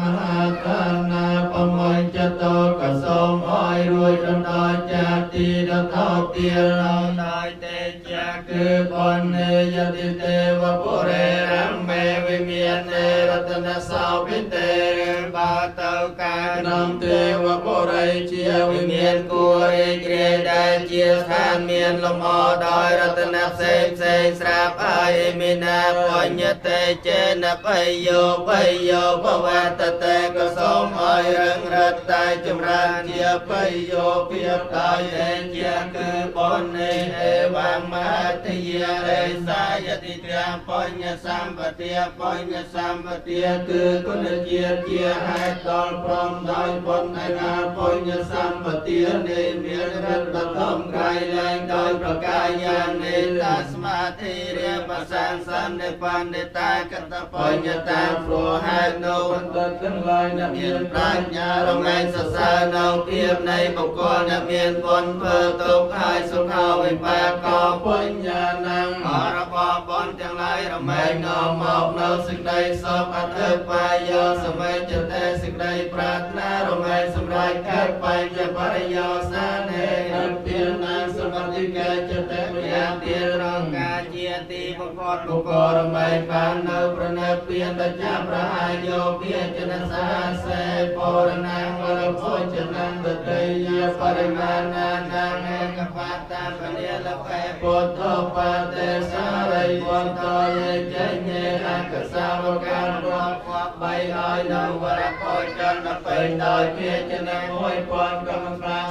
tamhatana pamoy chato kasom oi ruy trong đó chati datau tia lao doiคือคนเนยติเตวะปุเรรัมเมวิเมียนเนรัตนสาวพิเตบาเตากานมเตวะปุเรเชียวิเมียนกูริเกรได้เชียทานเมียนลมอดอยรัตนเสกเสกสราบไอมินาปัญญเตเจนไปโยไปโยภวะตเตกสมไอรังรัตตายจำรันเชียไปโยเพียบตายเตเชียคือปนเนเอวังมาติยาเรสายติเตียปัญญสัมปติยปัญญสัมปติยคือคุณเจียเจียให้ตอนพร้อมได้ผลในงานปัญญสัมปติยในเมียรัตธรรมไกลแรงโดยประกายญาณในตัสมาธิเรียบสังสันในปันในตากัตปัญญตาโปรให้โนวันตัดทั้งหลายนับเมียนปราญญาลงในศาสนาเพียบในบุคคลนับเมียนบนเพื่อตกหายสุขเอาไว้แปลกอปัญญานังอรบอบนจังไรเราไม่นอมอกเนาสิ่งใดสอบอัตเถปายโยสมัยจะแต่สิ่งใดปรารถนาเราไม่สำไรเกิดไปจะปริโยสานเองเพียงนางสมัติเกิดจะแต่พยาเตียรองกาเจียตีบังกอดบุกอเราไม่ปานเนประเนเพียงแต่จะประหายโยเพียงจะนัสาเสปรนางวรโพจะนังตะเตยปริมาณนางเอกปัตตาปเนียละไปปุตโตปะเตสาริวันโตเยเจเนอักษาวการรอควักใบอ้อยนวรโพจันทร์ไปดอยเพียงจะนังห้อยปอนกำลังปราศ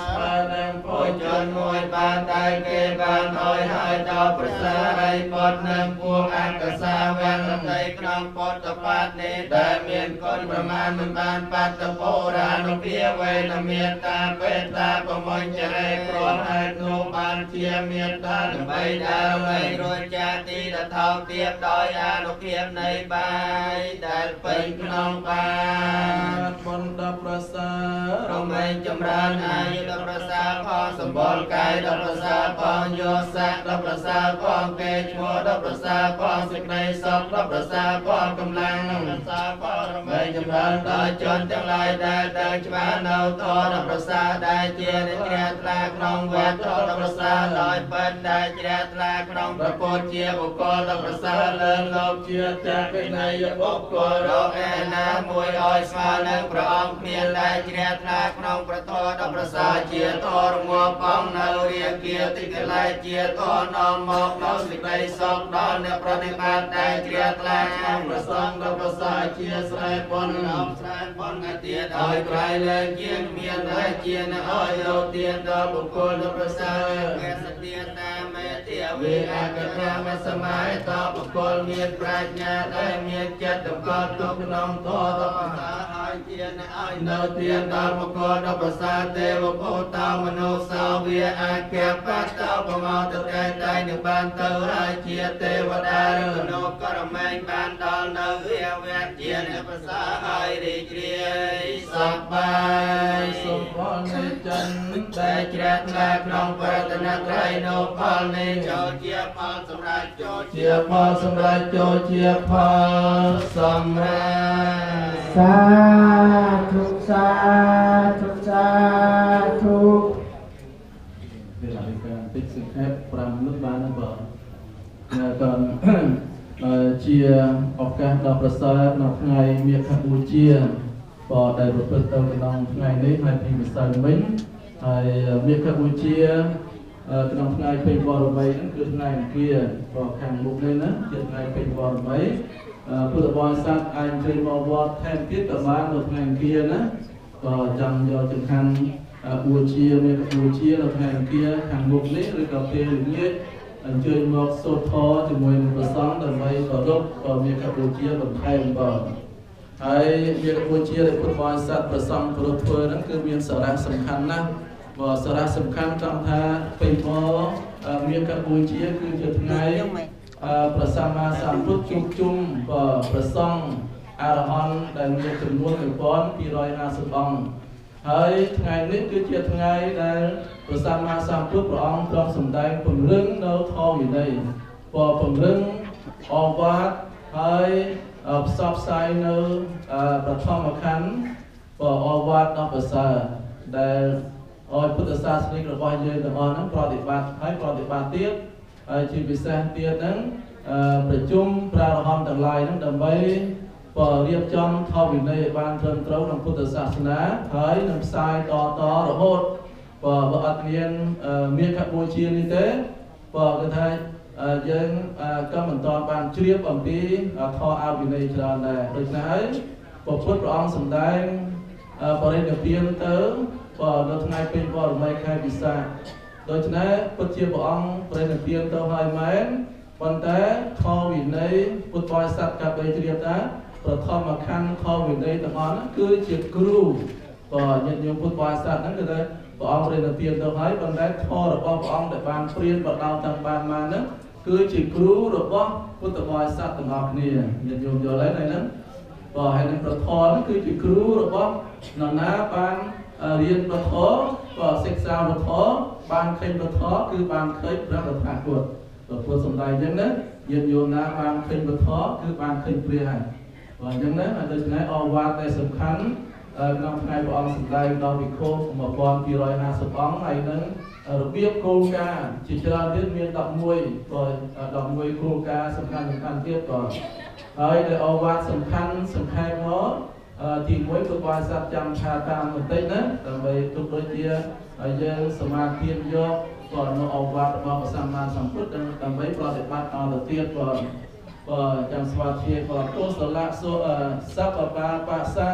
នឹងពុជជនមួយបានតែគេបានអោយហើយដល់ប្រសារីបុត្រនឹងពួកអកសាវៈនៃក្នុងពុទ្ធបាតនេះដែលមានគុណប្រមាណមិនបានបាត់ទៅបុរាណភាវេនមានតាបេតាប្រមញ្ញរេព្រោះហេតុនោះបានជាមានតាដើម្បីដើម្បីរួចចាទីដល់ថោកទាបដោយអនុភាពនៃបាយដែលពេញក្នុងបានបុណ្យដល់ប្រសើររមែងចម្រើនអាយុដល់ប្រសើរផងសម្បល់កាយដល់ប្រសើរផងយោស័កដល់ប្រសើរផងគេឈ្មោះដល់ប្រសើរផងសេចក្តីសុខដល់ប្រសើរផងកម្លាំងដល់ប្រសើរផងរមែងចម្រើនដល់ជនទាំងឡាយដែលដែលច្បាស់នៅធម៌ដល់ប្រសើរដែលជានិជ្រះថ្លាក្នុងវត្តដល់ប្រសើរដោយពិតដែលជ្រះថ្លាក្នុងព្រះពុទ្ធជាបុគ្គលដល់ប្រសើរលើលោកជាចាក់វិន័យបុគ្គលរកឯណាមួយឲ្យស្មើនឹងព្រះអង្គមានដែលជ្រះថ្លាក្នុងព្រះធម៌ដល់ប្រសើរជាធម៌រងាប់បងនៅរាគាតិកិលេសជាធម៌នាំមកនៅសេចក្តីសុខដល់អ្នកប្រតិបត្តិដែលជ្រះថ្លាក្នុងព្រះសង្ឃដល់ប្រសើរជាស្រែបុណ្យអបស្រែបុណ្យឯទៀតឲ្យក្រៃលែងជាមានតែជាអ្នកឲ្យលោកទានដល់បុគ្គលដល់ប្រសើរគេសទាតាមេទាវិអកថាមសម័យតបុគ្គលមានប្រាជ្ញាដែលមានចិត្តតម្កល់ទុកក្នុងធម៌ដល់ប្រសើរឲ្យជាអ្នកឲ្យនៅទានដល់បុគ្គលដល់ប្រសើរទេវពុទ្ធមនុស្សសាវាអគ្គបតោប្រមោទតែតែនឹងបានទៅហើយជាទេវតាឬមនុស្សក៏រមែងបានដល់នៅវាវៈជាអ្នកប្រសើរហើយរីករាយសប្បាយសុខនៃចិនដែលជ្រះថ្លាក្នុងបរតនត្រ័យនៅផលនេះចូលជាផលសម្រាប់ចូលជាផលសម្រាប់ចូលជាផលសម្រាប់សាធុសាធុសាធុពេលឲ្យការតិចសង្ខេបប្រាំមិនិតបានណាបងតើជាឱកាសដ៏ប្រសើរនៅថ្ងៃមាឃបូជាក៏ដែលប្រព្រឹត្តទៅក្នុងថ្ងៃនេះហើយពីម្សិលមិញហើយមាឃបូជាក្នុងថ្ងៃពេញបរមីហ្នឹងគឺថ្ងៃអង្គារក៏ខាងមុខនេះណាជាថ្ងៃពេញបរមីពុទ្ធបរិស័ទអាចចេញមកវត្តថែមទៀតក៏បាននៅថ្ងៃអង្គារណាក៏ចង់យកចំខាន់បូជាមាឃបូជានៅថ្ងៃអង្គារខាងមុខនេះឬក៏ពេលល្ងាចអញ្ជើញមកសូត្រធម៌ជាមួយនឹងព្រះសង្ឃដើម្បីគោរពក៏មាឃបូជាបន្ថែមបងហើយមាឃបូជាដែលពុទ្ធបរិស័ទព្រះសង្ឃគោរពធ្វើហ្នឹងគឺមានសារៈសំខាន់ណាស់បើសារៈសំខាន់ចង់ថាពេញមកមាឃបូជាគឺជាថ្ងៃព្រះសម្មាសម្ពុទ្ធជួបជុំព្រះសង្ឃអរហន្តដែលមានចំនួនមួយពាន់ពីររយហាសិបអង្គហើយថ្ងៃនេះគឺជាថ្ងៃដែលព្រះសម្មាសម្ពុទ្ធព្រះអង្គទ្រង់សម្ដែងពង្រឹងនៅធម៌វិន័យពពង្រឹងអវាទហើយផ្សព្វផ្សាយនៅប្រធមខណ្ឌពអវាទដល់ប្រសើរដែលឲ្យពុទ្ធសាសនិករបស់យើងទាំងអស់ហ្នឹងប្រតិបត្តិហើយប្រតិបត្តិទៀតហើយជាពិសេសទៀតហ្នឹងប្រជុំព្រះអរហន្តទាំងឡាយហ្នឹងដើម្បីបើរៀបចំធម៌វិន័យឲ្យបានត្រឹមត្រូវក្នុងពុទ្ធសាសនាហើយនឹងផ្សាយតតរហូតបើបើអត់មានមាឃបូជានេះទេបើគឺថាយើងក៏មិនទាន់បានជ្រាបអំពីធម៌អវិន័យច្រើនដែរដូច្នេះហើយព្រះពុទ្ធព្រះអង្គសម្ដែងបរិនិព្វានទៅបើនៅថ្ងៃពេញបរមីខែវិសាខដូច្នេះពុទ្ធជាព្រះអង្គបរិនិព្វានទៅហើយមែនប៉ុន្តែធម៌វិន័យពុទ្ធបរិស័ទកាបីជ្រាបថាប្រធមខណ្ឌធម៌វិន័យទាំងអស់ហ្នឹងគឺជាគ្រូបើញាតិញោមពុទ្ធបរិស័ទហ្នឹងគឺថាព្រះអង្គបរិនិព្វានទៅហើយប៉ុន្តែធម៌របស់ព្រះអង្គដែលបានព្រានបដៅទាំងបានមកហ្នឹងគឺជាគ្រូរបស់ពុទ្ធបរិស័ទទាំងអស់គ្នាញាតិញោមយល់ហើយហ្នឹងបើហើយនឹងប្រធមហ្នឹងគឺជាគ្រូរបស់នរណាបានរៀនប្រធមក៏សិក្សាប្រធមបានឃើញប្រធមគឺបានឃើញព្រះតថាគតព្រះពុទ្ធសម្ដែងអញ្ចឹងណាញាតិញោមណាបានឃើញប្រធមគឺបានឃើញព្រះហើយបើអញ្ចឹងណាដូច្នេះអវាទដែលសំខាន់ក្នុងថ្ងៃព្រះអង្គសម្ដែងដល់វិខោមួយពាន់ពីររយហាសិបអង្គហើយនឹងរបៀបគោលការណ៍ជាច្រើនទៀតមានដប់មួយក៏ដប់មួយគោលការណ៍សំខាន់សំខាន់ទៀតក៏ហើយដែលអវាទសំខាន់សំខាន់មកទីមួយពុទ្ធបរិស័ទចាំថាតាមបន្តិចណាដើម្បីទុកដូចជាយើងសមាធិយកក៏នៅអវាទរបស់ព្រះសម្មាសម្ពុទ្ធដើម្បីប្រតិបត្តិអទៅទៀតក៏បើចាំស្វាធ្យាក៏កុសលៈសុសពបាបាសៈស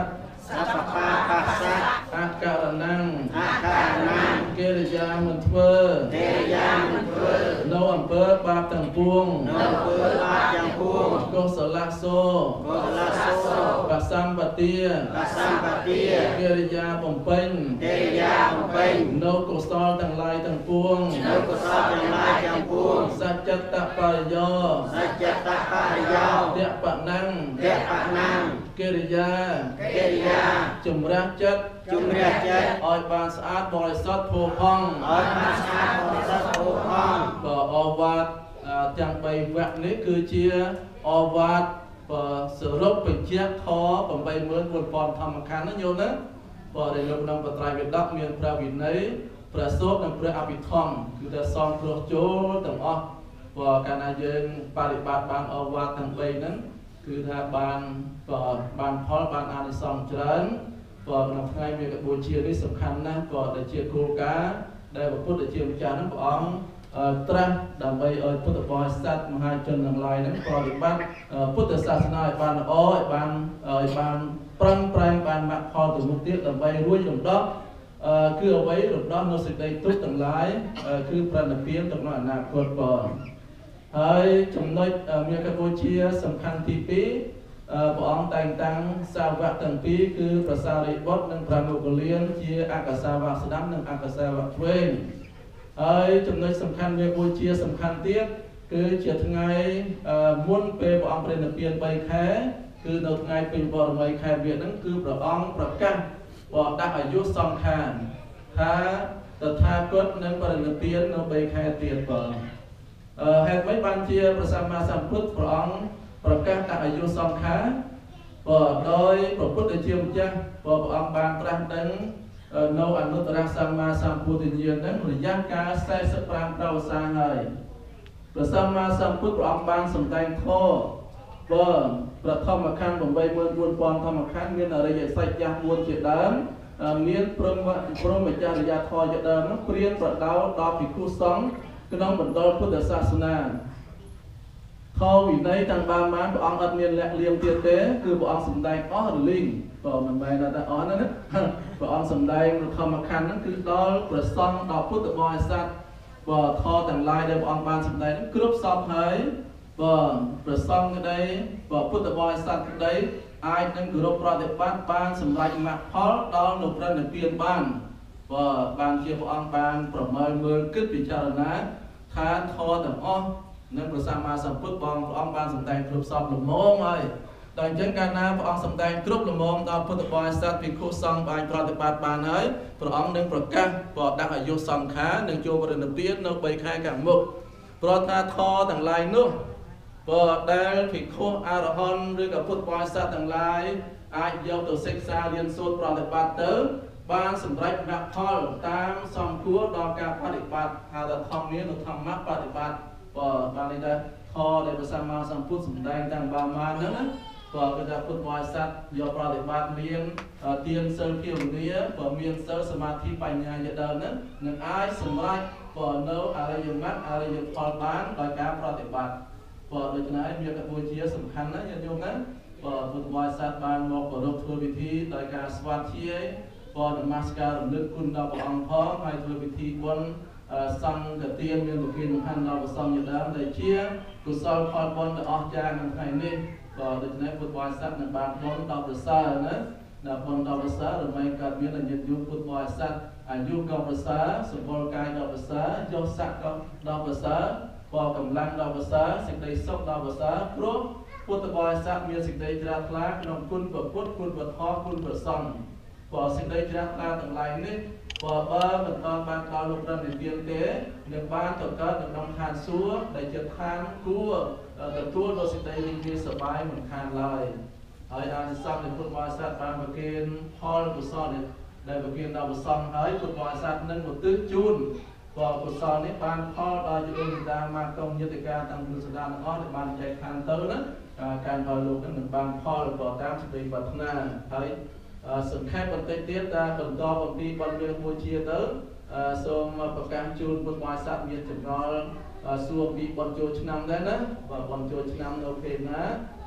สัพพะปัสสะอาการนังอาการนังเกริยามันเทอเตยามุเวโนอำเภอบาปต่างปวงโนเปือบาจังพวงกุศลโสโกลาโสปัสสัมปติยปัสสัมปติยเกริยาผมเป็นเตยามุเป็นโนกุศลต่างหลายต่างปวงโนกุศลจังหลายจังพวงสัจจตปริโยสัจจตปะริยาเดะปะนังเดะปะนังเกริยาเกริยาจุมรักจัดจุมเรียกเจ็ดออยบานสะอาดบริสุทธิ์โผล่ห้องออยมาสาบริสุทธิ์โอห้องก็อวัดจังไปแวกนี้คือเชียอวัดสรุปเป็นเชียทอผมไปเหมือนบนปอนธรรมคันนั่นโยมนะพอได้ลงนำปตรายเวดักเมียนพระวินัยพระโสดและพระอภิธรรมคือแต่ซองครัวโจต่างออกพอการอาเยนปฏิบัติบางอวัดต่างไปนั้นคือถ้าบางก็บางพอบางอานิสงส์เจริญพอนำไงมีกับบูเชียนี่สำคัญนะก็ได้เชียโคกาได้พระพุทธเจ้าจานั้นพระองค์ตรัสดำไปเอาพุทธบริษัทมหาชนทั้งหลายนั้นปฏิบัติพุทธศาสนาบานอ้อยบานบานปรังแปลงบานมักพอถึงมุติดำไปรุ่ยหลงดอกคือเอาไว้หลงดอกโนสิได้ทุกทั้งหลายคือประนับเพียงตรงนั้นอนาคตก่อนให้จำนวนมีกบูเชียสำคัญที่ปีพระองค์แต่งตั้งสาวกตั้งปีคือพระสารีบุตรនិងพระโมคคัลลีนជាអក្សរវក្សដាំនិងអក្សរវក្សឆ្វេងហើយចំណុចសំខាន់វាបូជាសំខាន់ទៀតគឺជាថ្ងៃមុនពេលព្រះអង្គព្រះនិព្វានបីខែគឺនៅថ្ងៃពេញបរមីខែវាហ្នឹងគឺព្រះអង្គប្រកាសបដាក់អាយុសង្ខារថាតថាគតនឹងបរិនិព្វាននៅបីខែទៀតបងហេតុម៉េចបានជាព្រះសម្មាសម្ពុទ្ធព្រះអង្គប្រកាសដាក់អាយុសង្ខារបើដោយព្រះពុទ្ធជាម្ចាស់បើព្រះអង្គបានត្រាស់ដឹងនៅអនុត្តរសម្មាសម្ពុទ្ធញ្ញាណហ្នឹងរយៈកាលសែសិបប្រាំប្រវសាហើយព្រះសម្មាសម្ពុទ្ធព្រះអង្គបានសម្ដែងធម៌បើប្រធមខណ្ឌeightមួយបួនពាន់ធម្មខណ្ឌមានអរិយសច្ចៈបួនជាដើមមានព្រមព្រមចរិយាធម៌ជាដើមនោះព្រានប្រដៅដល់ភិក្ខុសង្ឃក្នុងបណ្ដុលពុទ្ធសាសនាខវិន័យទាំងបានបានព្រះអង្គអត់មានលក្ខលៀងទៀតទេគឺព្រះអង្គសម្ដែងអស់រលីងក៏មិនមែនថាអស់ណាព្រះអង្គសម្ដែងធម្មខណ្ឌហ្នឹងគឺដល់ព្រះសង្ឃដល់ពុទ្ធបរិស័ទបើធម៌ទាំងឡាយដែលព្រះអង្គបានសម្ដែងគ្រប់សពហើយបើព្រះសង្ឃក្តីបើពុទ្ធបរិស័ទក្តីអាចនឹងគោរពប្រតិបត្តិបានសម្រេចមគ្គផលដល់នៅព្រះនិព្វានបានបើបានជាព្រះអង្គបានប្រមើលមើលគិតពិចារណាថាធម៌ទាំងអស់នឹងព្រះសម្មាសម្ពុទ្ធបងព្រះអង្គបានសម្ដែងគ្រប់សពល្មមហើយតែអញ្ចឹងកាលណាព្រះអង្គសម្ដែងគ្រប់ល្មមដល់ពុទ្ធបរិស័ទភិក្ខុសង្ឃបានប្រតិបត្តិបានហើយព្រះអង្គនឹងប្រកាសបដាក់អាយុសង្ខារនឹងចូលបរិនិព្វាននៅបីខែខាងមុខព្រោះថាធម៌ទាំងឡាយនោះបើដែលភិក្ខុអរហន្តឬក៏ពុទ្ធបរិស័ទទាំងឡាយអាចយកទៅសិក្សារៀនសូត្រប្រតិបត្តិទៅបានសម្រេចមគ្គផលតាមសំគួរដល់ការបដិបត្តិហៅថាធម្មមានធម្មបដិបត្តិបើបាននេះដែរធម៌ដែលព្រះសម្មាសម្ពុទ្ធសម្ដែងទាំងបាមានហ្នឹងណាបើគឺថាពុទ្ធបរិស័ទយកប្រតិបត្តិមានទានសិលភាវនាបើមានសិលសមាធិបញ្ញាជាដើមហ្នឹងនឹងអាចសម្រេចបើនៅអរិយមគ្គអរិយផលបានដោយការប្រតិបត្តិបើដូច្នេះវាក៏ជាសំខាន់ណាស់ញាតិញោមណាបើពុទ្ធបរិស័ទបានមកគោរពធ្វើពិធីដោយការស្វាធ្យាយបើនមស្ការរំលឹកគុណដល់ព្រះអង្គផងហើយធ្វើពិធីបុណ្យសង្ឃទានមានប្រគិនហានដល់ព្រះសង្ឃជាដើមដែលជាកុសលផលបុណ្យដ៏អស្ចារ្យក្នុងថ្ងៃនេះក៏ដូច្នេះពុទ្ធបរិស័ទនឹងបានបុណ្យដល់ប្រសើរណាដល់បុណ្យដល់ប្រសើររមែងកើតមានញាតិញោមពុទ្ធបរិស័ទអាយុក៏ប្រសើរសម្បូរកាយដល់ប្រសើរយកស័ក្តិក៏ដល់ប្រសើរក៏កម្លាំងដល់ប្រសើរសេចក្តីសុខដល់ប្រសើរព្រោះពុទ្ធបរិស័ទមានសេចក្តីជ្រះថ្លាក្នុងគុណព្រះពុទ្ធគុណព្រះធម៌គុណព្រះសង្ឃក៏សេចក្តីជ្រះថ្លាទាំងឡាយនេះបើបើមិនដល់បានដល់លោកព្រះនិព្វានទេនឹងបានទៅកើតនៅក្នុងឋានសួគ៌ដែលជាឋានគួរទទួលនូវសេចក្តីរីករាយសប្បាយមិនខានឡើយហើយអានិសង្សនៃពុទ្ធបរិស័ទបានប្រគេនផលកុសលដែលប្រគេនដល់ព្រះសង្ឃហើយពុទ្ធបរិស័ទនឹងឧទ្ទិសជូនក៏កុសលនេះបានផលដល់ជាដូនតាមកកុំយតិកាទាំងព្រឹស្ដាទាំងអស់ដែលបានចែកឋានទៅណាការផលលោកនឹងបានផលក៏តាមសេចក្តីប្រាថ្នាហើយសង្ខេបបន្តិចទៀតតាមបន្តអំពីបទរឿងបូជាទៅសូមប្រកាសជូនពុទ្ធបរិស័ទមានចំណល់សួរពីបទចូលឆ្នាំដែរណាបើបទចូលឆ្នាំនៅពេលណា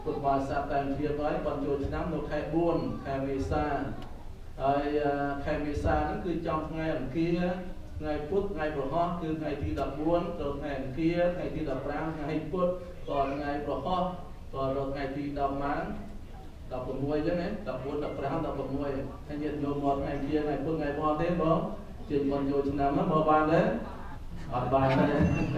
ពុទ្ធបរិស័ទតែព្រៀបហើយបន់ចូលឆ្នាំនៅខែបួនខែមេសាហើយខែមេសានេះគឺចំថ្ងៃអង្គារថ្ងៃពុធថ្ងៃប្រហោះគឺថ្ងៃទីដប់បួនដល់ថ្ងៃអង្គារថ្ងៃទីដប់ប្រាំថ្ងៃពុធក៏ថ្ងៃប្រហោះក៏ដល់ថ្ងៃទីដប់ម៉ានដប់ប្រាំអញ្ចឹងណាដប់បួនដប់ប្រាំដប់ប្រាំហើយញាតិញោមមកថ្ងៃអង្គារថ្ងៃពុធថ្ងៃប្រហោះទេបងជិះបន់ចូលឆ្នាំហ្នឹងមកបានទេអត់បានទេ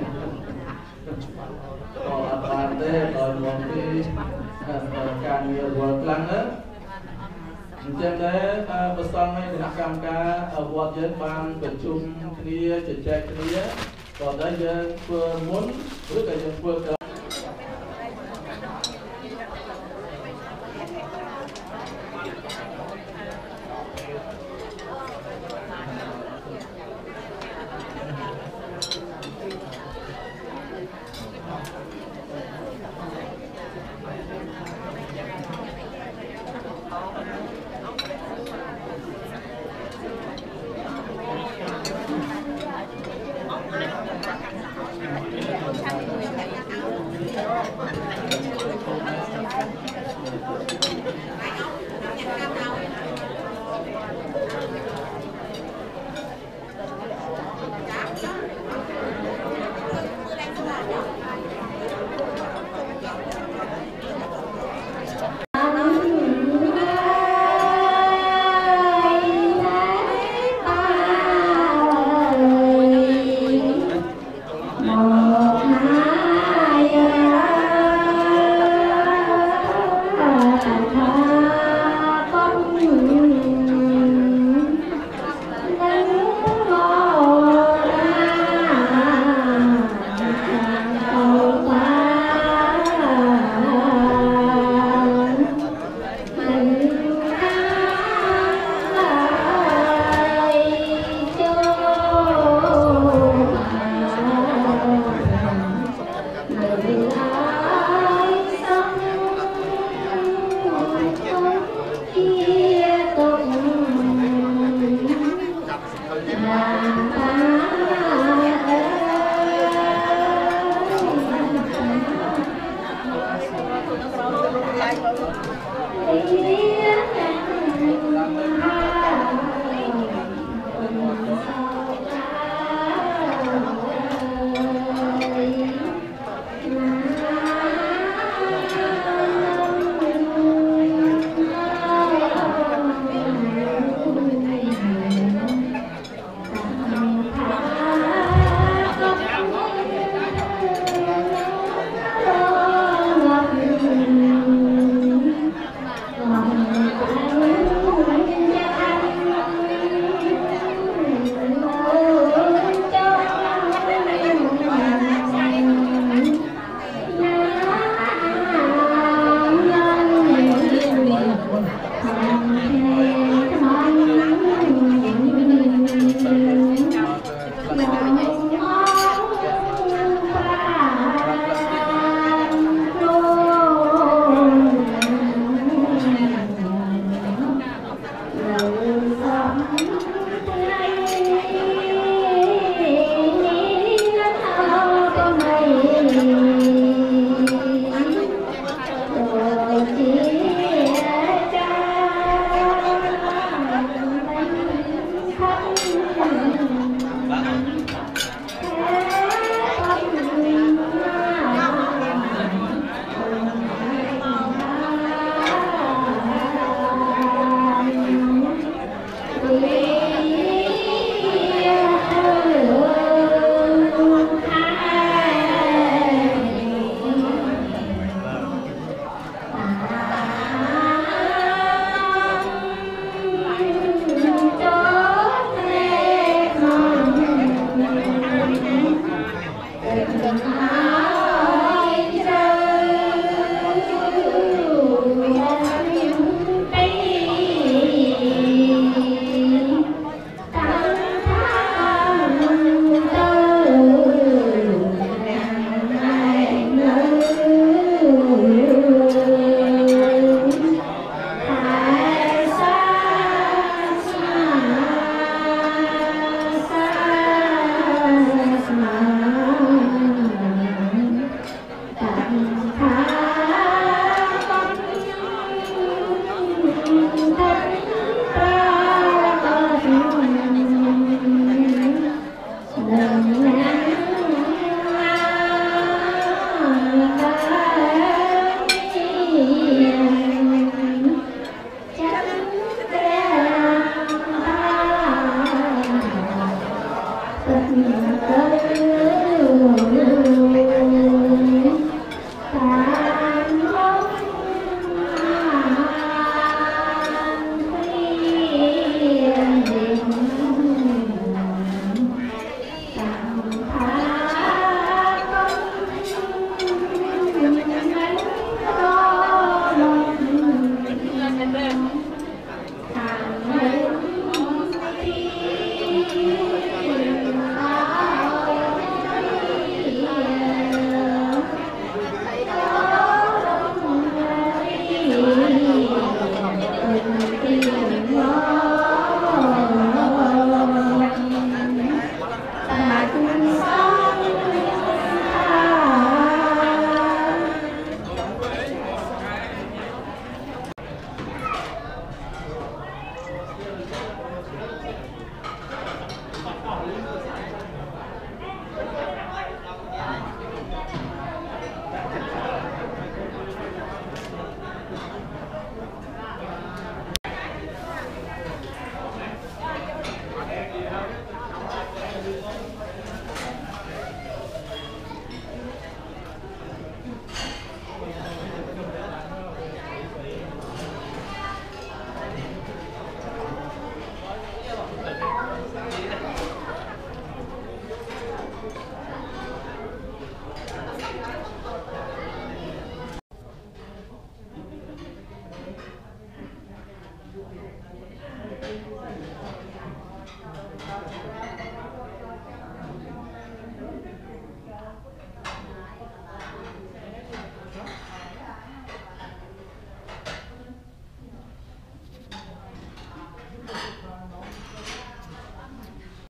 ក៏អត់បានទេដល់មកពីការងារវត្តខ្លាំងណាអញ្ចឹងដែរប្រសងឲ្យគណៈកម្មការវត្តយើងបានប្រជុំគ្នាជជែកគ្នាក៏ដែលយើងធ្វើមុនឬក៏យើងធ្វើ